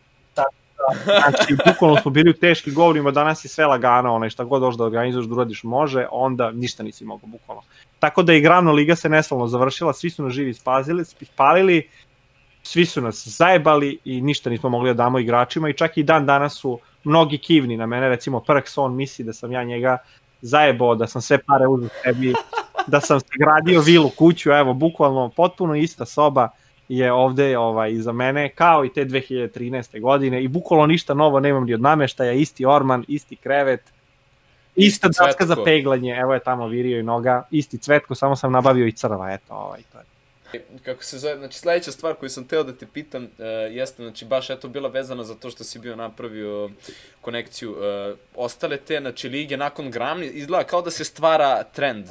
Znači, bukvalno smo bili u teškim govorima, danas je sve lagano, onaj, šta god dođeš da organizuješ, da uradiš može, onda ništa nisi mogao, bukvalno. Tako da i glavna liga se neslavno završila, svi su nas živi spazili, spalili, svi su nas zajebali i ništa nismo mogli da damo igračima i čak i dan danas su mnogi kivni na mene, recimo Perks, on misli da sam ja njega zajebao, da sam sve pare uzeo sebi, da sam se gradio vilu, kuću, evo, bukvalno potpuno ista soba je ovde ovaj, iza mene, kao i te dve hiljade trinaeste godine i bukvalno ništa novo nemam ni od nameštaja, isti orman, isti krevet, Ista daska za peglanje, evo je tamo virio i noga, isti Cvetko, samo sam nabavio i crva, eto, ovaj, to je. Kako se zove, znači sledeća stvar koju sam teo da te pitam uh, jeste, znači baš eto bila vezana za to što si bio napravio konekciju. Uh, ostale te, znači lige nakon Grammy, izgleda kao da se stvara trend.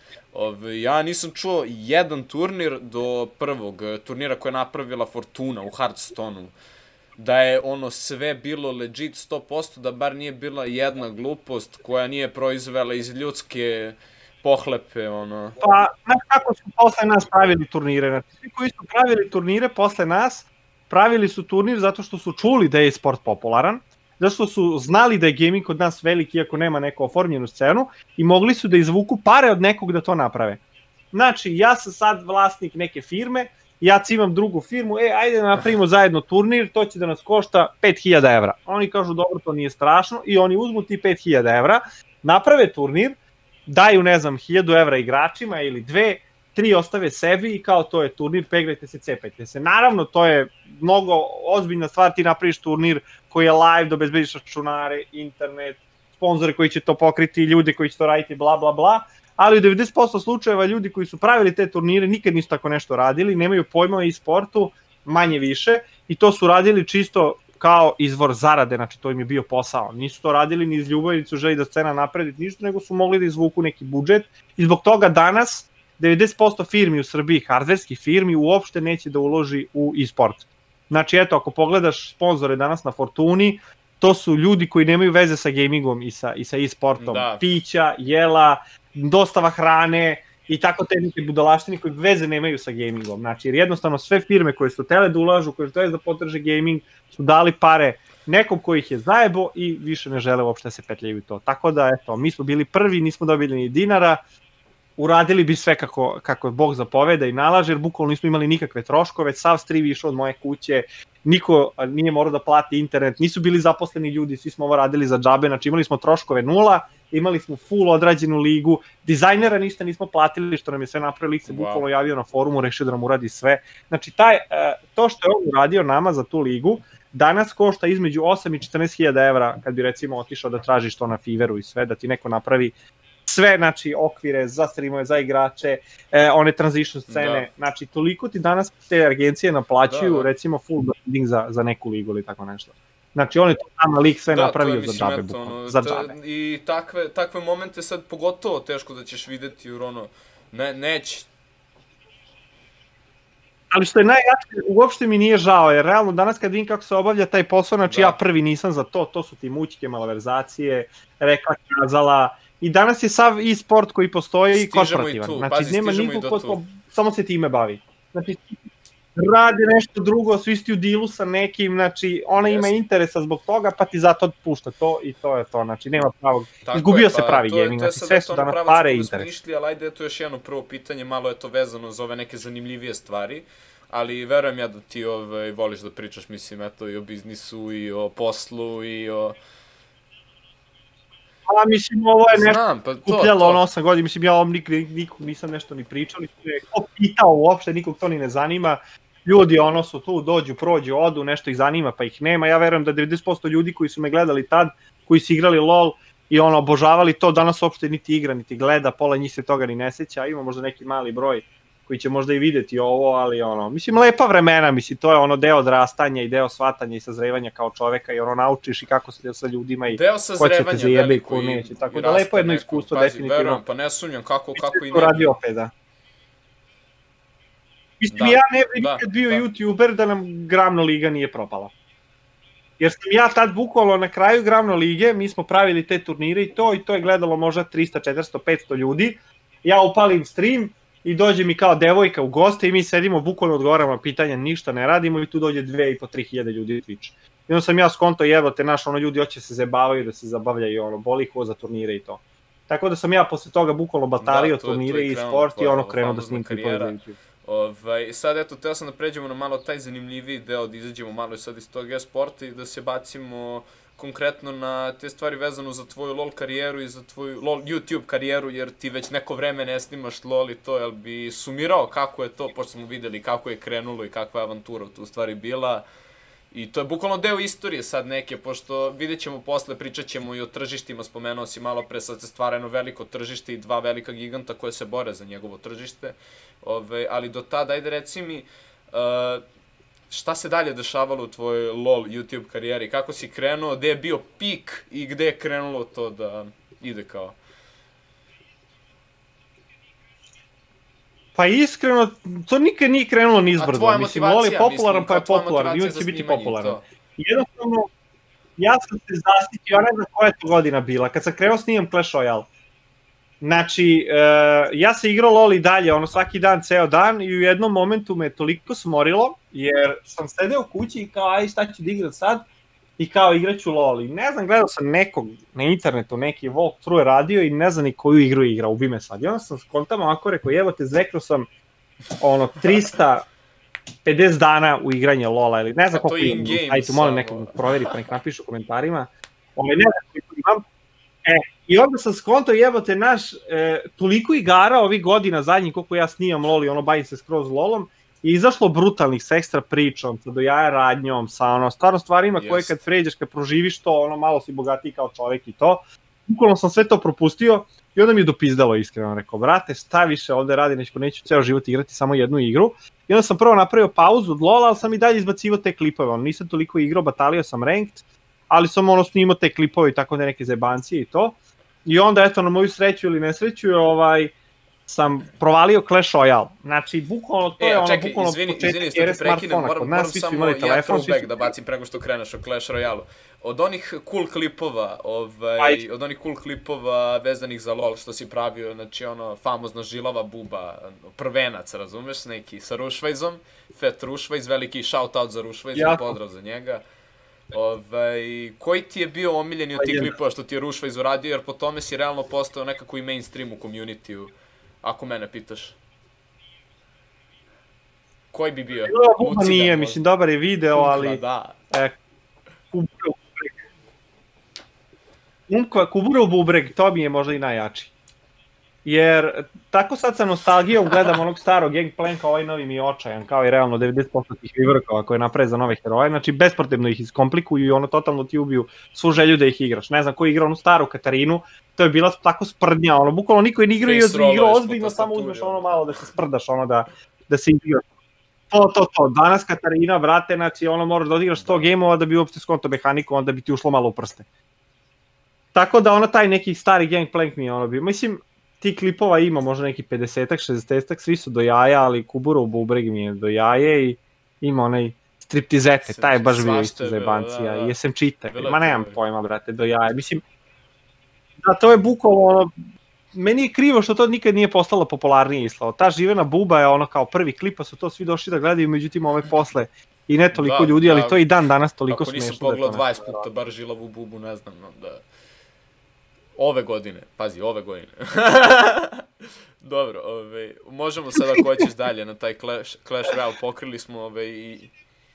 Ove, ja nisam čuo jedan turnir do prvog turnira koje je napravila Fortuna u Hearthstone-u. Da je ono sve bilo legit sto posto, da bar nije bila jedna glupost koja nije proizvela iz ljudske pohlepe, ono. Pa, znaš kako su posle nas pravili turnire? Znači, svi koji su pravili turnire posle nas, pravili su turnir zato što su čuli da je sport popularan, zato što su znali da je gaming kod nas veliki, iako nema neku oformljenu scenu, i mogli su da izvuku pare od nekog da to naprave. Znači, ja sam sad vlasnik neke firme, ja imam drugu firmu, e, ajde da napravimo zajedno turnir, to će da nas košta pet hiljada evra. Oni kažu, dobro, to nije strašno, i oni uzmu ti pet hiljada evra, naprave turnir, daju, ne znam, hiljadu evra igračima ili dve, tri ostave sebi i kao to je turnir, peglajte se, cepajte se. Naravno, to je mnogo ozbiljna stvar, ti napraviš turnir koji je live, da obezbediš računare, internet, sponzore koji će to pokriti, ljude koji će to raditi, bla, bla, bla, ali u devedeset posto slučajeva ljudi koji su pravili te turnire nikad nisu tako nešto radili, nemaju pojma i sportu, manje više, i to su radili čisto kao izvor zarade, znači to im je bio posao. Nisu to radili ni iz ljubavi, nisu želi da scena napredi ništa, nego su mogli da izvuku neki budžet i zbog toga danas devedeset posto firmi u Srbiji, hardverskih firmi, uopšte neće da uloži u e-sport. Znači eto, ako pogledaš sponzore danas na Fortuni, to su ljudi koji nemaju veze sa gamingom i sa, i sa e-sportom. Da. Pića, jela, dostava hrane i tako te neke budalaštine koji veze nemaju sa gamingom. Znači, jer jednostavno sve firme koje su tele da ulažu, koje su tele da potraže gaming, su dali pare nekom koji ih je zajebo i više ne žele uopšte da se petljaju to. Tako da, eto, mi smo bili prvi, nismo dobili ni dinara, uradili bi sve kako, kako Bog zapoveda i nalaže, jer bukvalno nismo imali nikakve troškove, sav stream išao od moje kuće, niko nije morao da plati internet, nisu bili zaposleni ljudi, svi smo ovo radili za džabe, znači imali smo troškove nula, imali smo full odrađenu ligu, dizajnera ništa nismo platili, što nam je sve napravio, lik se wow. bukvalno javio na forumu, rešio da nam uradi sve. Znači, taj, to što je on uradio nama za tu ligu, danas košta između osam i četrnaest hiljada evra, kad bi recimo otišao da tražiš to na Fiveru i sve, da ti neko napravi sve, znači, okvire za streamove, za igrače, e, one transition scene, da. Znači, toliko ti danas te agencije naplaćuju, da, da. recimo, full branding za, za neku ligu ili tako nešto. Znači, on je to tamo lik sve da, napravio je, za džabe, eto, ono, za džabe. I takve, takve momente sad pogotovo teško da ćeš videti, jer ono, ne, neće. Ali što je najjače, uopšte mi nije žao, jer realno danas kad vidim kako se obavlja taj posao, znači da. ja prvi nisam za to, to su ti mućke, malverzacije, rekla, kazala. I danas je sav e-sport koji postoji i korporativan. Znači, Pazi, nema niko ko to, samo se time bavi. Znači, radi nešto drugo, svi sti u dilu sa nekim, znači, ona ima interesa zbog toga, pa ti zato pušta to i to je to, znači, nema pravog, izgubio se pravi gaming, znači, sve su danas pare i interes. Ali ajde, to je još jedno prvo pitanje, malo je to vezano za ove neke zanimljivije stvari, ali verujem ja da ti ovaj, voliš da pričaš, mislim, eto, i o biznisu, i o poslu, i o... A mislim, ovo je nešto Znam, pa to, kupljalo ono osam godina, mislim, ja ovom nik, nikog nisam nešto ni pričao, ko pitao uopšte, nikog to ni ne zanima, ljudi ono su tu, dođu, prođu, odu, nešto ih zanima pa ih nema, ja verujem da devedeset posto ljudi koji su me gledali tad, koji su igrali LOL i ono, obožavali to, danas uopšte niti igra, niti gleda, pola njih se toga ni ne seća, ima možda neki mali broj koji će možda i videti ovo, ali ono, mislim, lepa vremena, mislim, to je ono deo odrastanja i deo shvatanja i sazrevanja kao čoveka i ono naučiš i kako se sa ljudima i ko će te zajebe i ko neće, tako da lepo jedno iskustvo, pazi, definitivno. Verujem, pa ne sumnjam kako, kako i ne. Radio opet, da. Mislim, da, ja ne bih da, nikad bio da. YouTuber da nam Gramno liga nije propala. Jer sam ja tad bukvalno na kraju Gramno lige, mi smo pravili te turnire i to, i to je gledalo možda trista, četiristo, petsto ljudi, ja upalim stream, i dođe mi kao devojka u goste i mi sedimo, bukvalno odgovaramo na pitanja, ništa ne radimo i tu dođe dve i po tri hiljade ljudi u Twitch. I onda sam ja skonto jebao te naš, ono ljudi hoće se zabavaju, da se zabavljaju, ono, boli ih za turnire i to. Tako da sam ja posle toga bukvalno batario da, turnire i sport i ono krenuo da snimim klipove za YouTube. Ovaj, sad eto, teo sam da pređemo na malo taj zanimljiviji deo, da izađemo malo sad iz tog e-sporta i da se bacimo konkretno na te stvari vezano za tvoju LOL karijeru i za tvoju LOL YouTube karijeru, jer ti već neko vreme ne snimaš LOL i to, jel bi sumirao kako je to, pošto smo videli kako je krenulo i kakva je avantura tu stvari bila I to je bukvalno deo istorije sad neke, pošto vidjet ćemo posle, pričat ćemo i o tržištima, spomenuo si malo pre, sad se stvara jedno veliko tržište i dva velika giganta koje se bore za njegovo tržište, ove, ali do tada, ajde reci mi, uh, šta se dalje dešavalo u tvojoj LOL YouTube karijeri, kako si krenuo, gde je bio pik i gde je krenulo to da ide kao? Pa iskreno, to nikad nije krenulo nizbrdo, mislim, LOL je popularan pa je popularan i uvijek će biti popularan. Jednostavno, ja sam se zasitio, ja ne znam koja je to godina bila, kad sam krenuo snimam Clash Royale. Znači, ja sam igrao LOL i dalje, ono svaki dan, ceo dan i u jednom momentu me toliko smorilo, jer sam sedeo u kući i kao, aj šta ću da igram sad? I kao igraću LOL i ne znam, gledao sam nekog na internetu, neki walkthrough je radio i ne znam ni koju igru igra, ubi me sad. I onda sam skontam ovako rekao, evo te zveknuo sam ono trista pedeset dana u igranje LOL-a ili ne znam koliko imam, ajde molim nekog proveri pa nek napišu u komentarima, ovaj ne znam koliko imam. E, i onda sam skontao, evo te naš, e, toliko igara ovih godina zadnjih koliko ja snimam LOL i ono bavim se skroz LOL-om, i izašlo brutalnih sa ekstra pričom, sa do jaja radnjom, sa ono, stvarno stvarima koje kad pređeš, kad proživiš to, ono, malo si bogatiji kao čovek i to. Bukvalno sam sve to propustio i onda mi je dopizdalo iskreno, rekao, brate, šta više ovde radi, neću, neću ceo život igrati samo jednu igru. I onda sam prvo napravio pauzu od LOL, ali sam i dalje izbacivao te klipove, ono, nisam toliko igrao, batalio sam ranked, ali sam ono snimao te klipove i tako da neke zebancije i to. I onda, eto, na moju sreću ili nesreću, ovaj, sam provalio Clash Royale. Znači, bukvalno to je ono, bukvalno početak ere smartfona. Kod nas svi su imali telefon, svi su... da bacim prego što kreneš o Clash Royale-u. Od onih cool klipova, od onih cool klipova vezanih za LOL što si pravio, znači ono, famozna žilava buba, prvenac, razumeš, neki sa Rušvajzom, Fat Rušvajz, veliki shout-out za Rušvajza, pozdrav za njega. Koji ti je bio omiljeni od tih klipova što ti je Rušvajz uradio, jer po tome si realno postao nekako i mainstream u community-u. Ako mene pitaš. Koji bi bio? Buba nije, mislim, dobar je video, ali... Kuburov bubreg, to mi je možda i najjači. Jer tako sad sa nostalgijom gledam onog starog Gangplanka, ovaj novi mi je očajan, kao i realno devedeset posto tih reworkova koje naprave za nove heroje, znači bespotrebno ih iskomplikuju i ono totalno ti ubiju svu želju da ih igraš. Ne znam ko je igrao onu staru Katarinu, to je bila tako sprdnja, ono, bukvalno niko je ni igrao i igrao ozbiljno, samo uzmeš ono malo da se sprdaš, ono da se igraš. To, to, to, danas Katarina, brate, znači ono moraš da odigraš sto gameova da bi uopšte skonto mehaniku, onda bi ti ušlo malo u prste. Tako da ono taj neki stari Gangplank mi je ono bio, mislim, ti klipova ima možda neki pedesetak, šezdesetak, svi su do jaja, ali Kuburov bubreg mi je do jaje i ima onaj striptizete, taj je baš bio isto za jebancija, i jesam čita, ma nemam pojma, brate, do jaja, mislim, da, to je bukvalno ono, meni je krivo što to nikad nije postalo popularnije islao, ta živena buba je ono kao prvi klip, pa su to svi došli da gledaju, međutim ove posle, i ne toliko ljudi, ali to i dan danas toliko smešno. Ako nisam pogledao dvadeset puta bar žilavu bubu, ne znam, da... Ove godine, pazi, ove godine. Dobro, možemo sad ako hoćeš dalje na taj Clash Royale, pokrili smo i...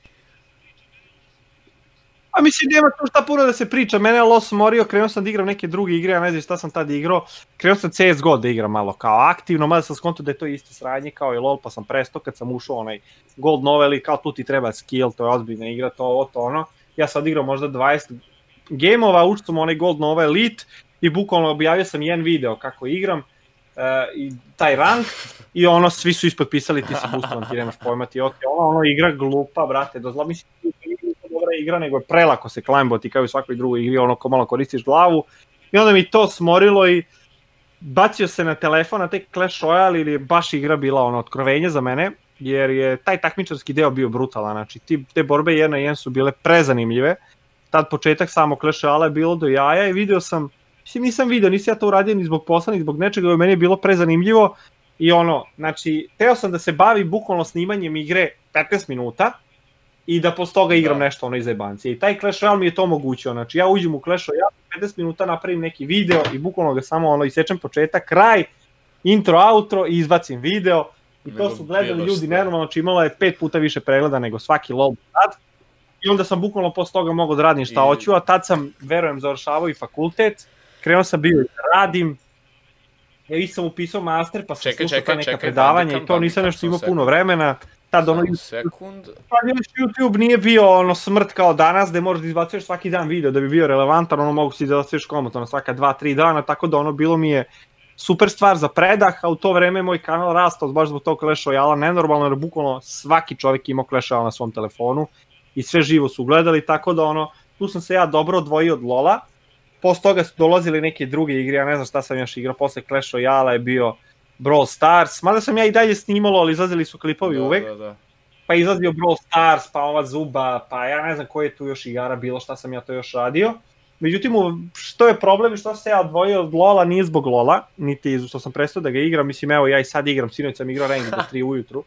A mislim, nema tu šta puno da se priča, mene je LOL smorio, krenuo sam da igram neke druge igre, ja ne znam šta sam tada igrao, krenuo sam C S G O da igram malo kao aktivno, mada sam skonto da je to isto sranje kao i LOL, pa sam prestao kad sam ušao onaj Gold Novel i kao tu ti treba skill, to je ozbiljna igra, to ovo, to ono. Ja sam odigrao možda dvadeset gameova, ušao sam onaj Gold Novel Elite i bukvalno objavio sam jedan video kako igram i taj rank i ono, svi su ispotpisali ti si boostovan, ti nemaš pojma, ti ok, ono, ono igra glupa, brate, dozla, mislim, dobra igra, nego je prelako se climboti kao i u svakoj drugoj igri, ono ko malo koristiš glavu i onda mi to smorilo i bacio se na telefon na taj Clash Royale ili je baš igra bila ono otkrovenje za mene, jer je taj takmičarski deo bio brutalan, znači te borbe jedan na jedan su bile prezanimljive, tad početak samo Clash Royale je bilo do jaja i video sam, mislim nisam video, nisam ja to uradio ni zbog posla, ni zbog nečega, meni je bilo prezanimljivo i ono, znači, teo sam da se bavim bukvalno snimanjem igre petnaest minuta i da posle toga igram nešto ono iz jebancije. I taj Clash Royale mi je to omogućio, znači ja uđem u Clash Royale, petnaest minuta napravim neki video i bukvalno ga samo ono isečem početak, kraj, intro, outro i izbacim video i to su gledali ljudi nenormalno, znači imala je pet puta više pregleda nego svaki LOL tad i onda sam bukvalno posle toga mogao da radim šta hoću, a tad sam, verujem, završavao i fakultet, krenuo sam bio da radim, ja i sam upisao master pa sam slušao ta neka predavanja i to nisam nešto imao puno vremena Tad ono, Samo sekund. pa još YouTube nije bio ono smrt kao danas, gde možeš da izbacuješ svaki dan video da bi bio relevantan, ono mogu si da izbacuješ komotno na svaka dva, tri dana, tako da ono bilo mi je super stvar za predah, a u to vreme moj kanal rastao baš zbog tog Clash Royale-a, nenormalno, jer bukvalno svaki čovjek imao Clash Royale na svom telefonu i sve živo su gledali, tako da ono, tu sam se ja dobro odvojio od LoL-a, posle toga su dolazili neke druge igre, ja ne znam šta sam još igrao, posle Clash Royale-a je bio Brawl Stars, mada sam ja i dalje snimalo, ali izlazili su klipovi da, uvek, da, da. pa izlazio Brawl Stars, pa ova Zuba, pa ja ne znam koje je tu još igara bilo, šta sam ja to još radio. Međutim, što je problem i što se ja odvojio od LoL-a, nije zbog LoL-a, niti što sam prestao da ga igram, mislim, evo, ja i sad igram, sinoć sam igrao Rank do tri ujutru.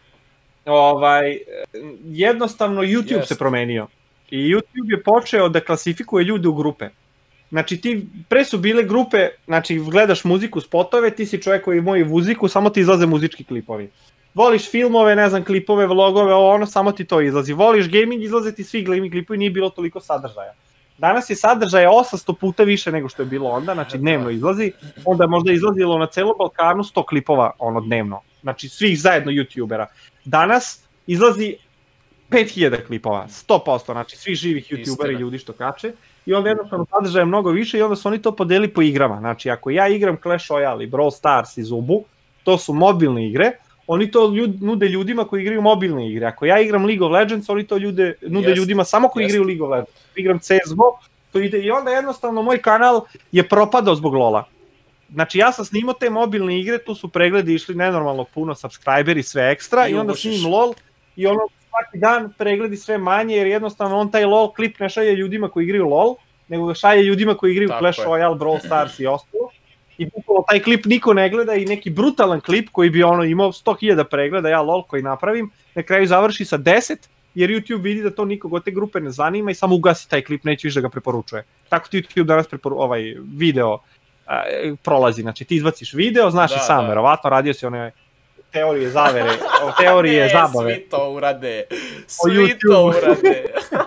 Ovaj, jednostavno, YouTube yes. se promenio. I YouTube je počeo da klasifikuje ljude u grupe. Znači, ti, pre su bile grupe, znači, gledaš muziku, spotove, ti si čovjek koji ima muziku, samo ti izlaze muzički klipovi. Voliš filmove, ne znam, klipove, vlogove, ono, samo ti to izlazi. Voliš gaming, izlaze ti svi gaming klipovi, nije bilo toliko sadržaja. Danas je sadržaja osamsto puta više nego što je bilo onda, znači dnevno izlazi, onda je možda izlazilo na celom Balkanu sto klipova ono dnevno, znači svih zajedno YouTubera. Danas izlazi pet hiljada klipova, sto posto, znači svi živih YouTubera i ljudi što kače, i onda jednostavno sadržaja je mnogo više i onda su oni to podeli po igrama, znači ako ja igram Clash Royale i Brawl Stars i Zubu, to su mobilne igre, oni to ljud, nude ljudima koji igraju mobilne igre. Ako ja igram League of Legends, oni to ljude, nude jest, ljudima samo koji jest. igraju League of Legends. Igram C S G O, to ide i onda jednostavno moj kanal je propadao zbog LoL-a. Znači ja sam snimao te mobilne igre, tu su pregledi išli nenormalno puno, subscriberi, sve ekstra, i, i onda snimim LoL i ono svaki dan pregledi sve manje, jer jednostavno on taj LoL klip ne šalje ljudima koji igraju LoL, nego ga šalje ljudima koji igraju tako Clash Royale, Brawl Stars i ostalo. I bukvalno taj klip niko ne gleda i neki brutalan klip koji bi ono imao sto hiljada pregleda, ja LoL koji napravim, na kraju završi sa deset, jer YouTube vidi da to nikog od te grupe ne zanima i samo ugasi taj klip, neće više da ga preporučuje. Tako ti YouTube danas preporu, ovaj video a, prolazi, znači ti izbaciš video, znaš da, i sam, da. verovatno radio si one teorije zavere, teorije ne, zabave. Svi to urade, svi to urade.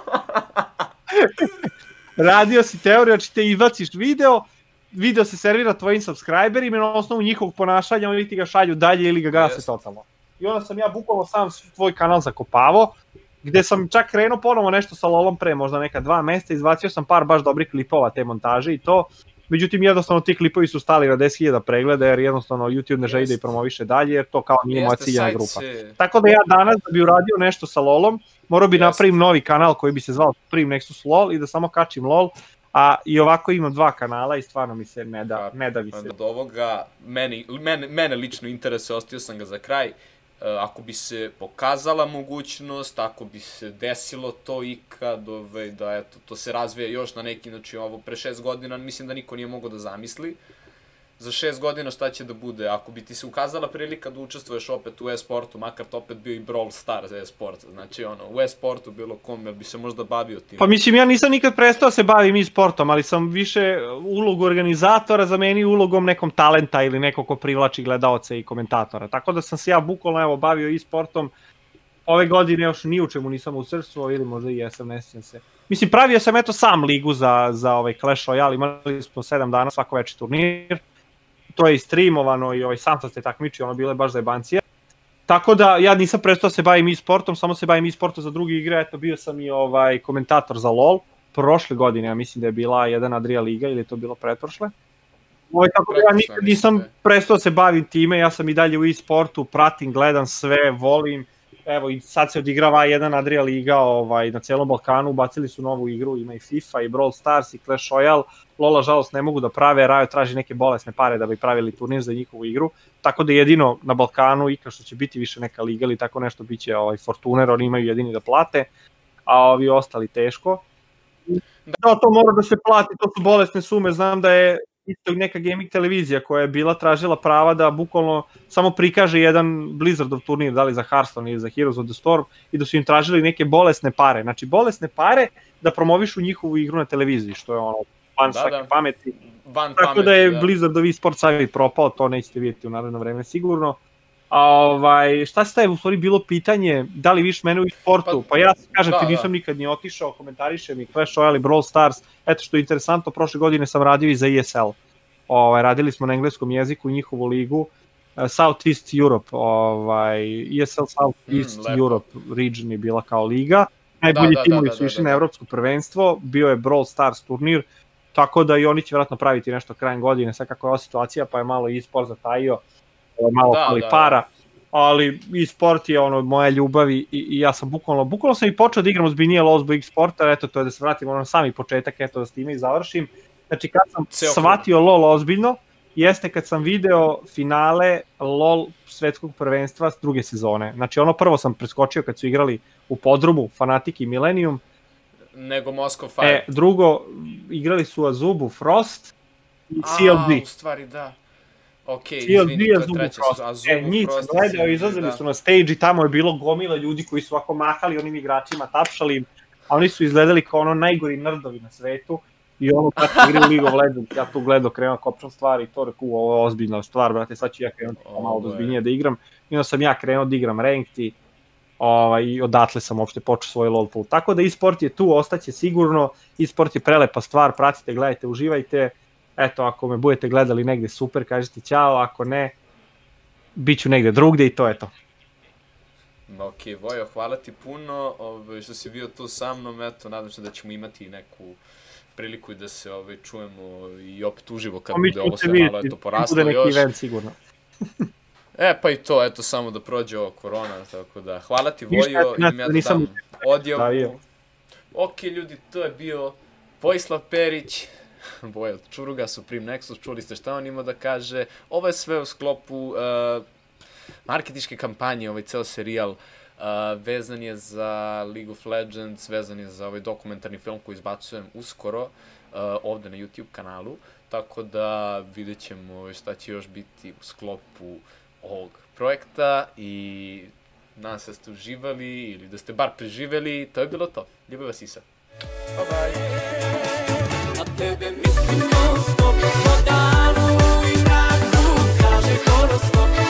Radio si teoriju, znači te izbaciš video, video se servira tvojim subscriberima i na osnovu njihovog ponašanja oni ti ga šalju dalje ili ga gase yes. totalno. I onda sam ja bukvalno sam svoj kanal zakopavao, gde sam čak krenuo ponovo nešto sa LoL-om pre možda neka dva meseca, izbacio sam par baš dobrih klipova te montaže i to, međutim jednostavno ti klipovi su stali na deset hiljada pregleda jer jednostavno YouTube ne želi da ih promoviše dalje jer to kao nije moja ciljana grupa. Se... Tako da ja danas da bi uradio nešto sa LoL-om, morao bi yes. napravim novi kanal koji bi se zvao Supreme Nexus LoL i da samo kačim LoL. A i ovako imam dva kanala i stvarno mi se ne da, ne da mi se. Od ovoga, meni, mene, mene lično interesuje, ostio sam ga za kraj, ako bi se pokazala mogućnost, ako bi se desilo to ikad, ovaj, da eto, to se razvija još na neki, znači ovo pre šest godina, mislim da niko nije mogao da zamisli. Za šest godina šta će da bude, ako bi ti se ukazala prilika da učestvuješ opet u e-sportu, makar to opet bio i Brawl Stars e-sport, znači ono, u e-sportu bilo kom, bi se možda bavio tim. Pa mislim, ja nisam nikad prestao se bavim e-sportom, ali sam više ulogu organizatora zamenio ulogom nekom talenta ili neko ko privlači gledaoce i komentatora, tako da sam se ja bukvalno evo bavio e-sportom, ove godine još ni u čemu nisam učestvovao ili možda i jesam, ne sjećam se. Mislim, pravio sam eto sam ligu za, za ovaj Clash Royale, imali smo sedam dana svako veći turnir, to je i streamovano i ovaj, sam sam se takmičio, ono bile baš zajebancija. Tako da ja nisam prestao se bavim e-sportom, samo se bavim e-sportom za druge igre, eto bio sam i ovaj komentator za LoL, prošle godine, ja mislim da je bila jedan Adria Liga ili je to bilo pretprošle. Ovaj, tako da ja nikad nisam prestao se bavim time, ja sam i dalje u e-sportu, pratim, gledam sve, volim. Evo i sad se odigrava jedan Adria Liga ovaj, na celom Balkanu, ubacili su novu igru, ima i FIFA i Brawl Stars i Clash Royale, LoL žalost ne mogu da prave, Riot traži neke bolesne pare da bi pravili turnir za njihovu igru, tako da jedino na Balkanu i kao što će biti više neka liga ili tako nešto biće ovaj, Fortuner, oni imaju jedini da plate, a ovi ostali teško. Da, to mora da se plati, to su bolesne sume, znam da je isto neka gaming televizija koja je bila tražila prava da bukvalno samo prikaže jedan Blizzardov turnir, da li za Hearthstone ili za Heroes of the Storm, i da su im tražili neke bolesne pare, znači bolesne pare da promovišu njihovu igru na televiziji, što je ono van da, svake da. pameti. Van Tako pameti, da je da. Blizzardov e-sport savjet propao, to nećete vidjeti u naredno vreme sigurno. A ovaj, šta se taj u stvari bilo pitanje, da li viš mene u e-sportu? Pa, pa ja kažem da, ti nisam da. nikad ni otišao, komentarišem i Clash Royale i Brawl Stars, eto što je interesantno, prošle godine sam radio i za E S L. Ovaj, radili smo na engleskom jeziku njihovu ligu South East Europe, ovaj, E S L South East Mm, lepo. Europe region je bila kao liga. Najbolji da, timovi da, su da, išli da, na da. evropsko prvenstvo, bio je Brawl Stars turnir, tako da i oni će vjerojatno praviti nešto krajem godine, sad kako je ova situacija, pa je malo e-sport zatajio, malo Da, fali da, para, ali e-sport je ono moja ljubav i, i ja sam bukvalno, bukvalno sam i počeo da igram ozbiljnije LoL zbog e-sporta, eto to je da se vratim ono sami početak, eto da s time i završim. Znači kad sam Ceo shvatio LoL ozbiljno, jeste kad sam video finale LoL svetskog prvenstva s druge sezone. Znači ono prvo sam preskočio kad su igrali u podrumu Fnatic i Millennium. Nego Moscow Fire. E, drugo, igrali su Azubu Frost i C L D. A, u stvari da. Ok, C L D izvini, je to je Azubu treća. Frost. Azubu E, njih sam Frost i gledao, C L D, izlazili da. su na stage i tamo je bilo gomila ljudi koji su ovako mahali onim igračima, tapšali im, a oni su izgledali kao ono najgori nerdovi na svetu. I ono kad se igrao League of Legends, ja tu gledao, krenuo kopčam stvari i to rekao, ovo je ozbiljna stvar, brate, sad ću ja krenuti malo ozbiljnije da igram. I onda sam ja krenuo da igram ranked i, ovaj, i odatle sam uopšte počeo svoj LoL pool. Tako da e-sport je tu, ostaće sigurno, e-sport je prelepa stvar, pratite, gledajte, uživajte. Eto, ako me budete gledali negde super, kažete ćao, ako ne, bit ću negde drugde i to je to. Ok, Vojo, hvala ti puno ovaj, što si bio tu sa mnom, eto, nadam se da ćemo imati neku priliku i da se ovaj, čujemo i opet uživo kad bude ovo sve malo eto, poraslo još. Bude neki event sigurno. E, pa i to, eto, samo da prođe ovo korona, tako da, hvala ti Vojo, idem ja da dam odjavu. Ok, ljudi, to je bio Vojislav Perić, Vojo Čuruga, Supreme Nexus, čuli ste šta on ima da kaže, ovo je sve u sklopu uh, marketinške kampanje, ovaj ceo serijal uh, vezan je za League of Legends, vezan je za ovaj dokumentarni film koji izbacujem uskoro uh, ovde na YouTube kanalu, tako da vidjet ćemo šta će još biti u sklopu ovog projekta i nadam se da ste uživali ili da ste bar preživeli, to je bilo to. Ljubav vas Isa. Bye bye. Na tebe mislim non stop, po danu i mraku, kaže horoskop.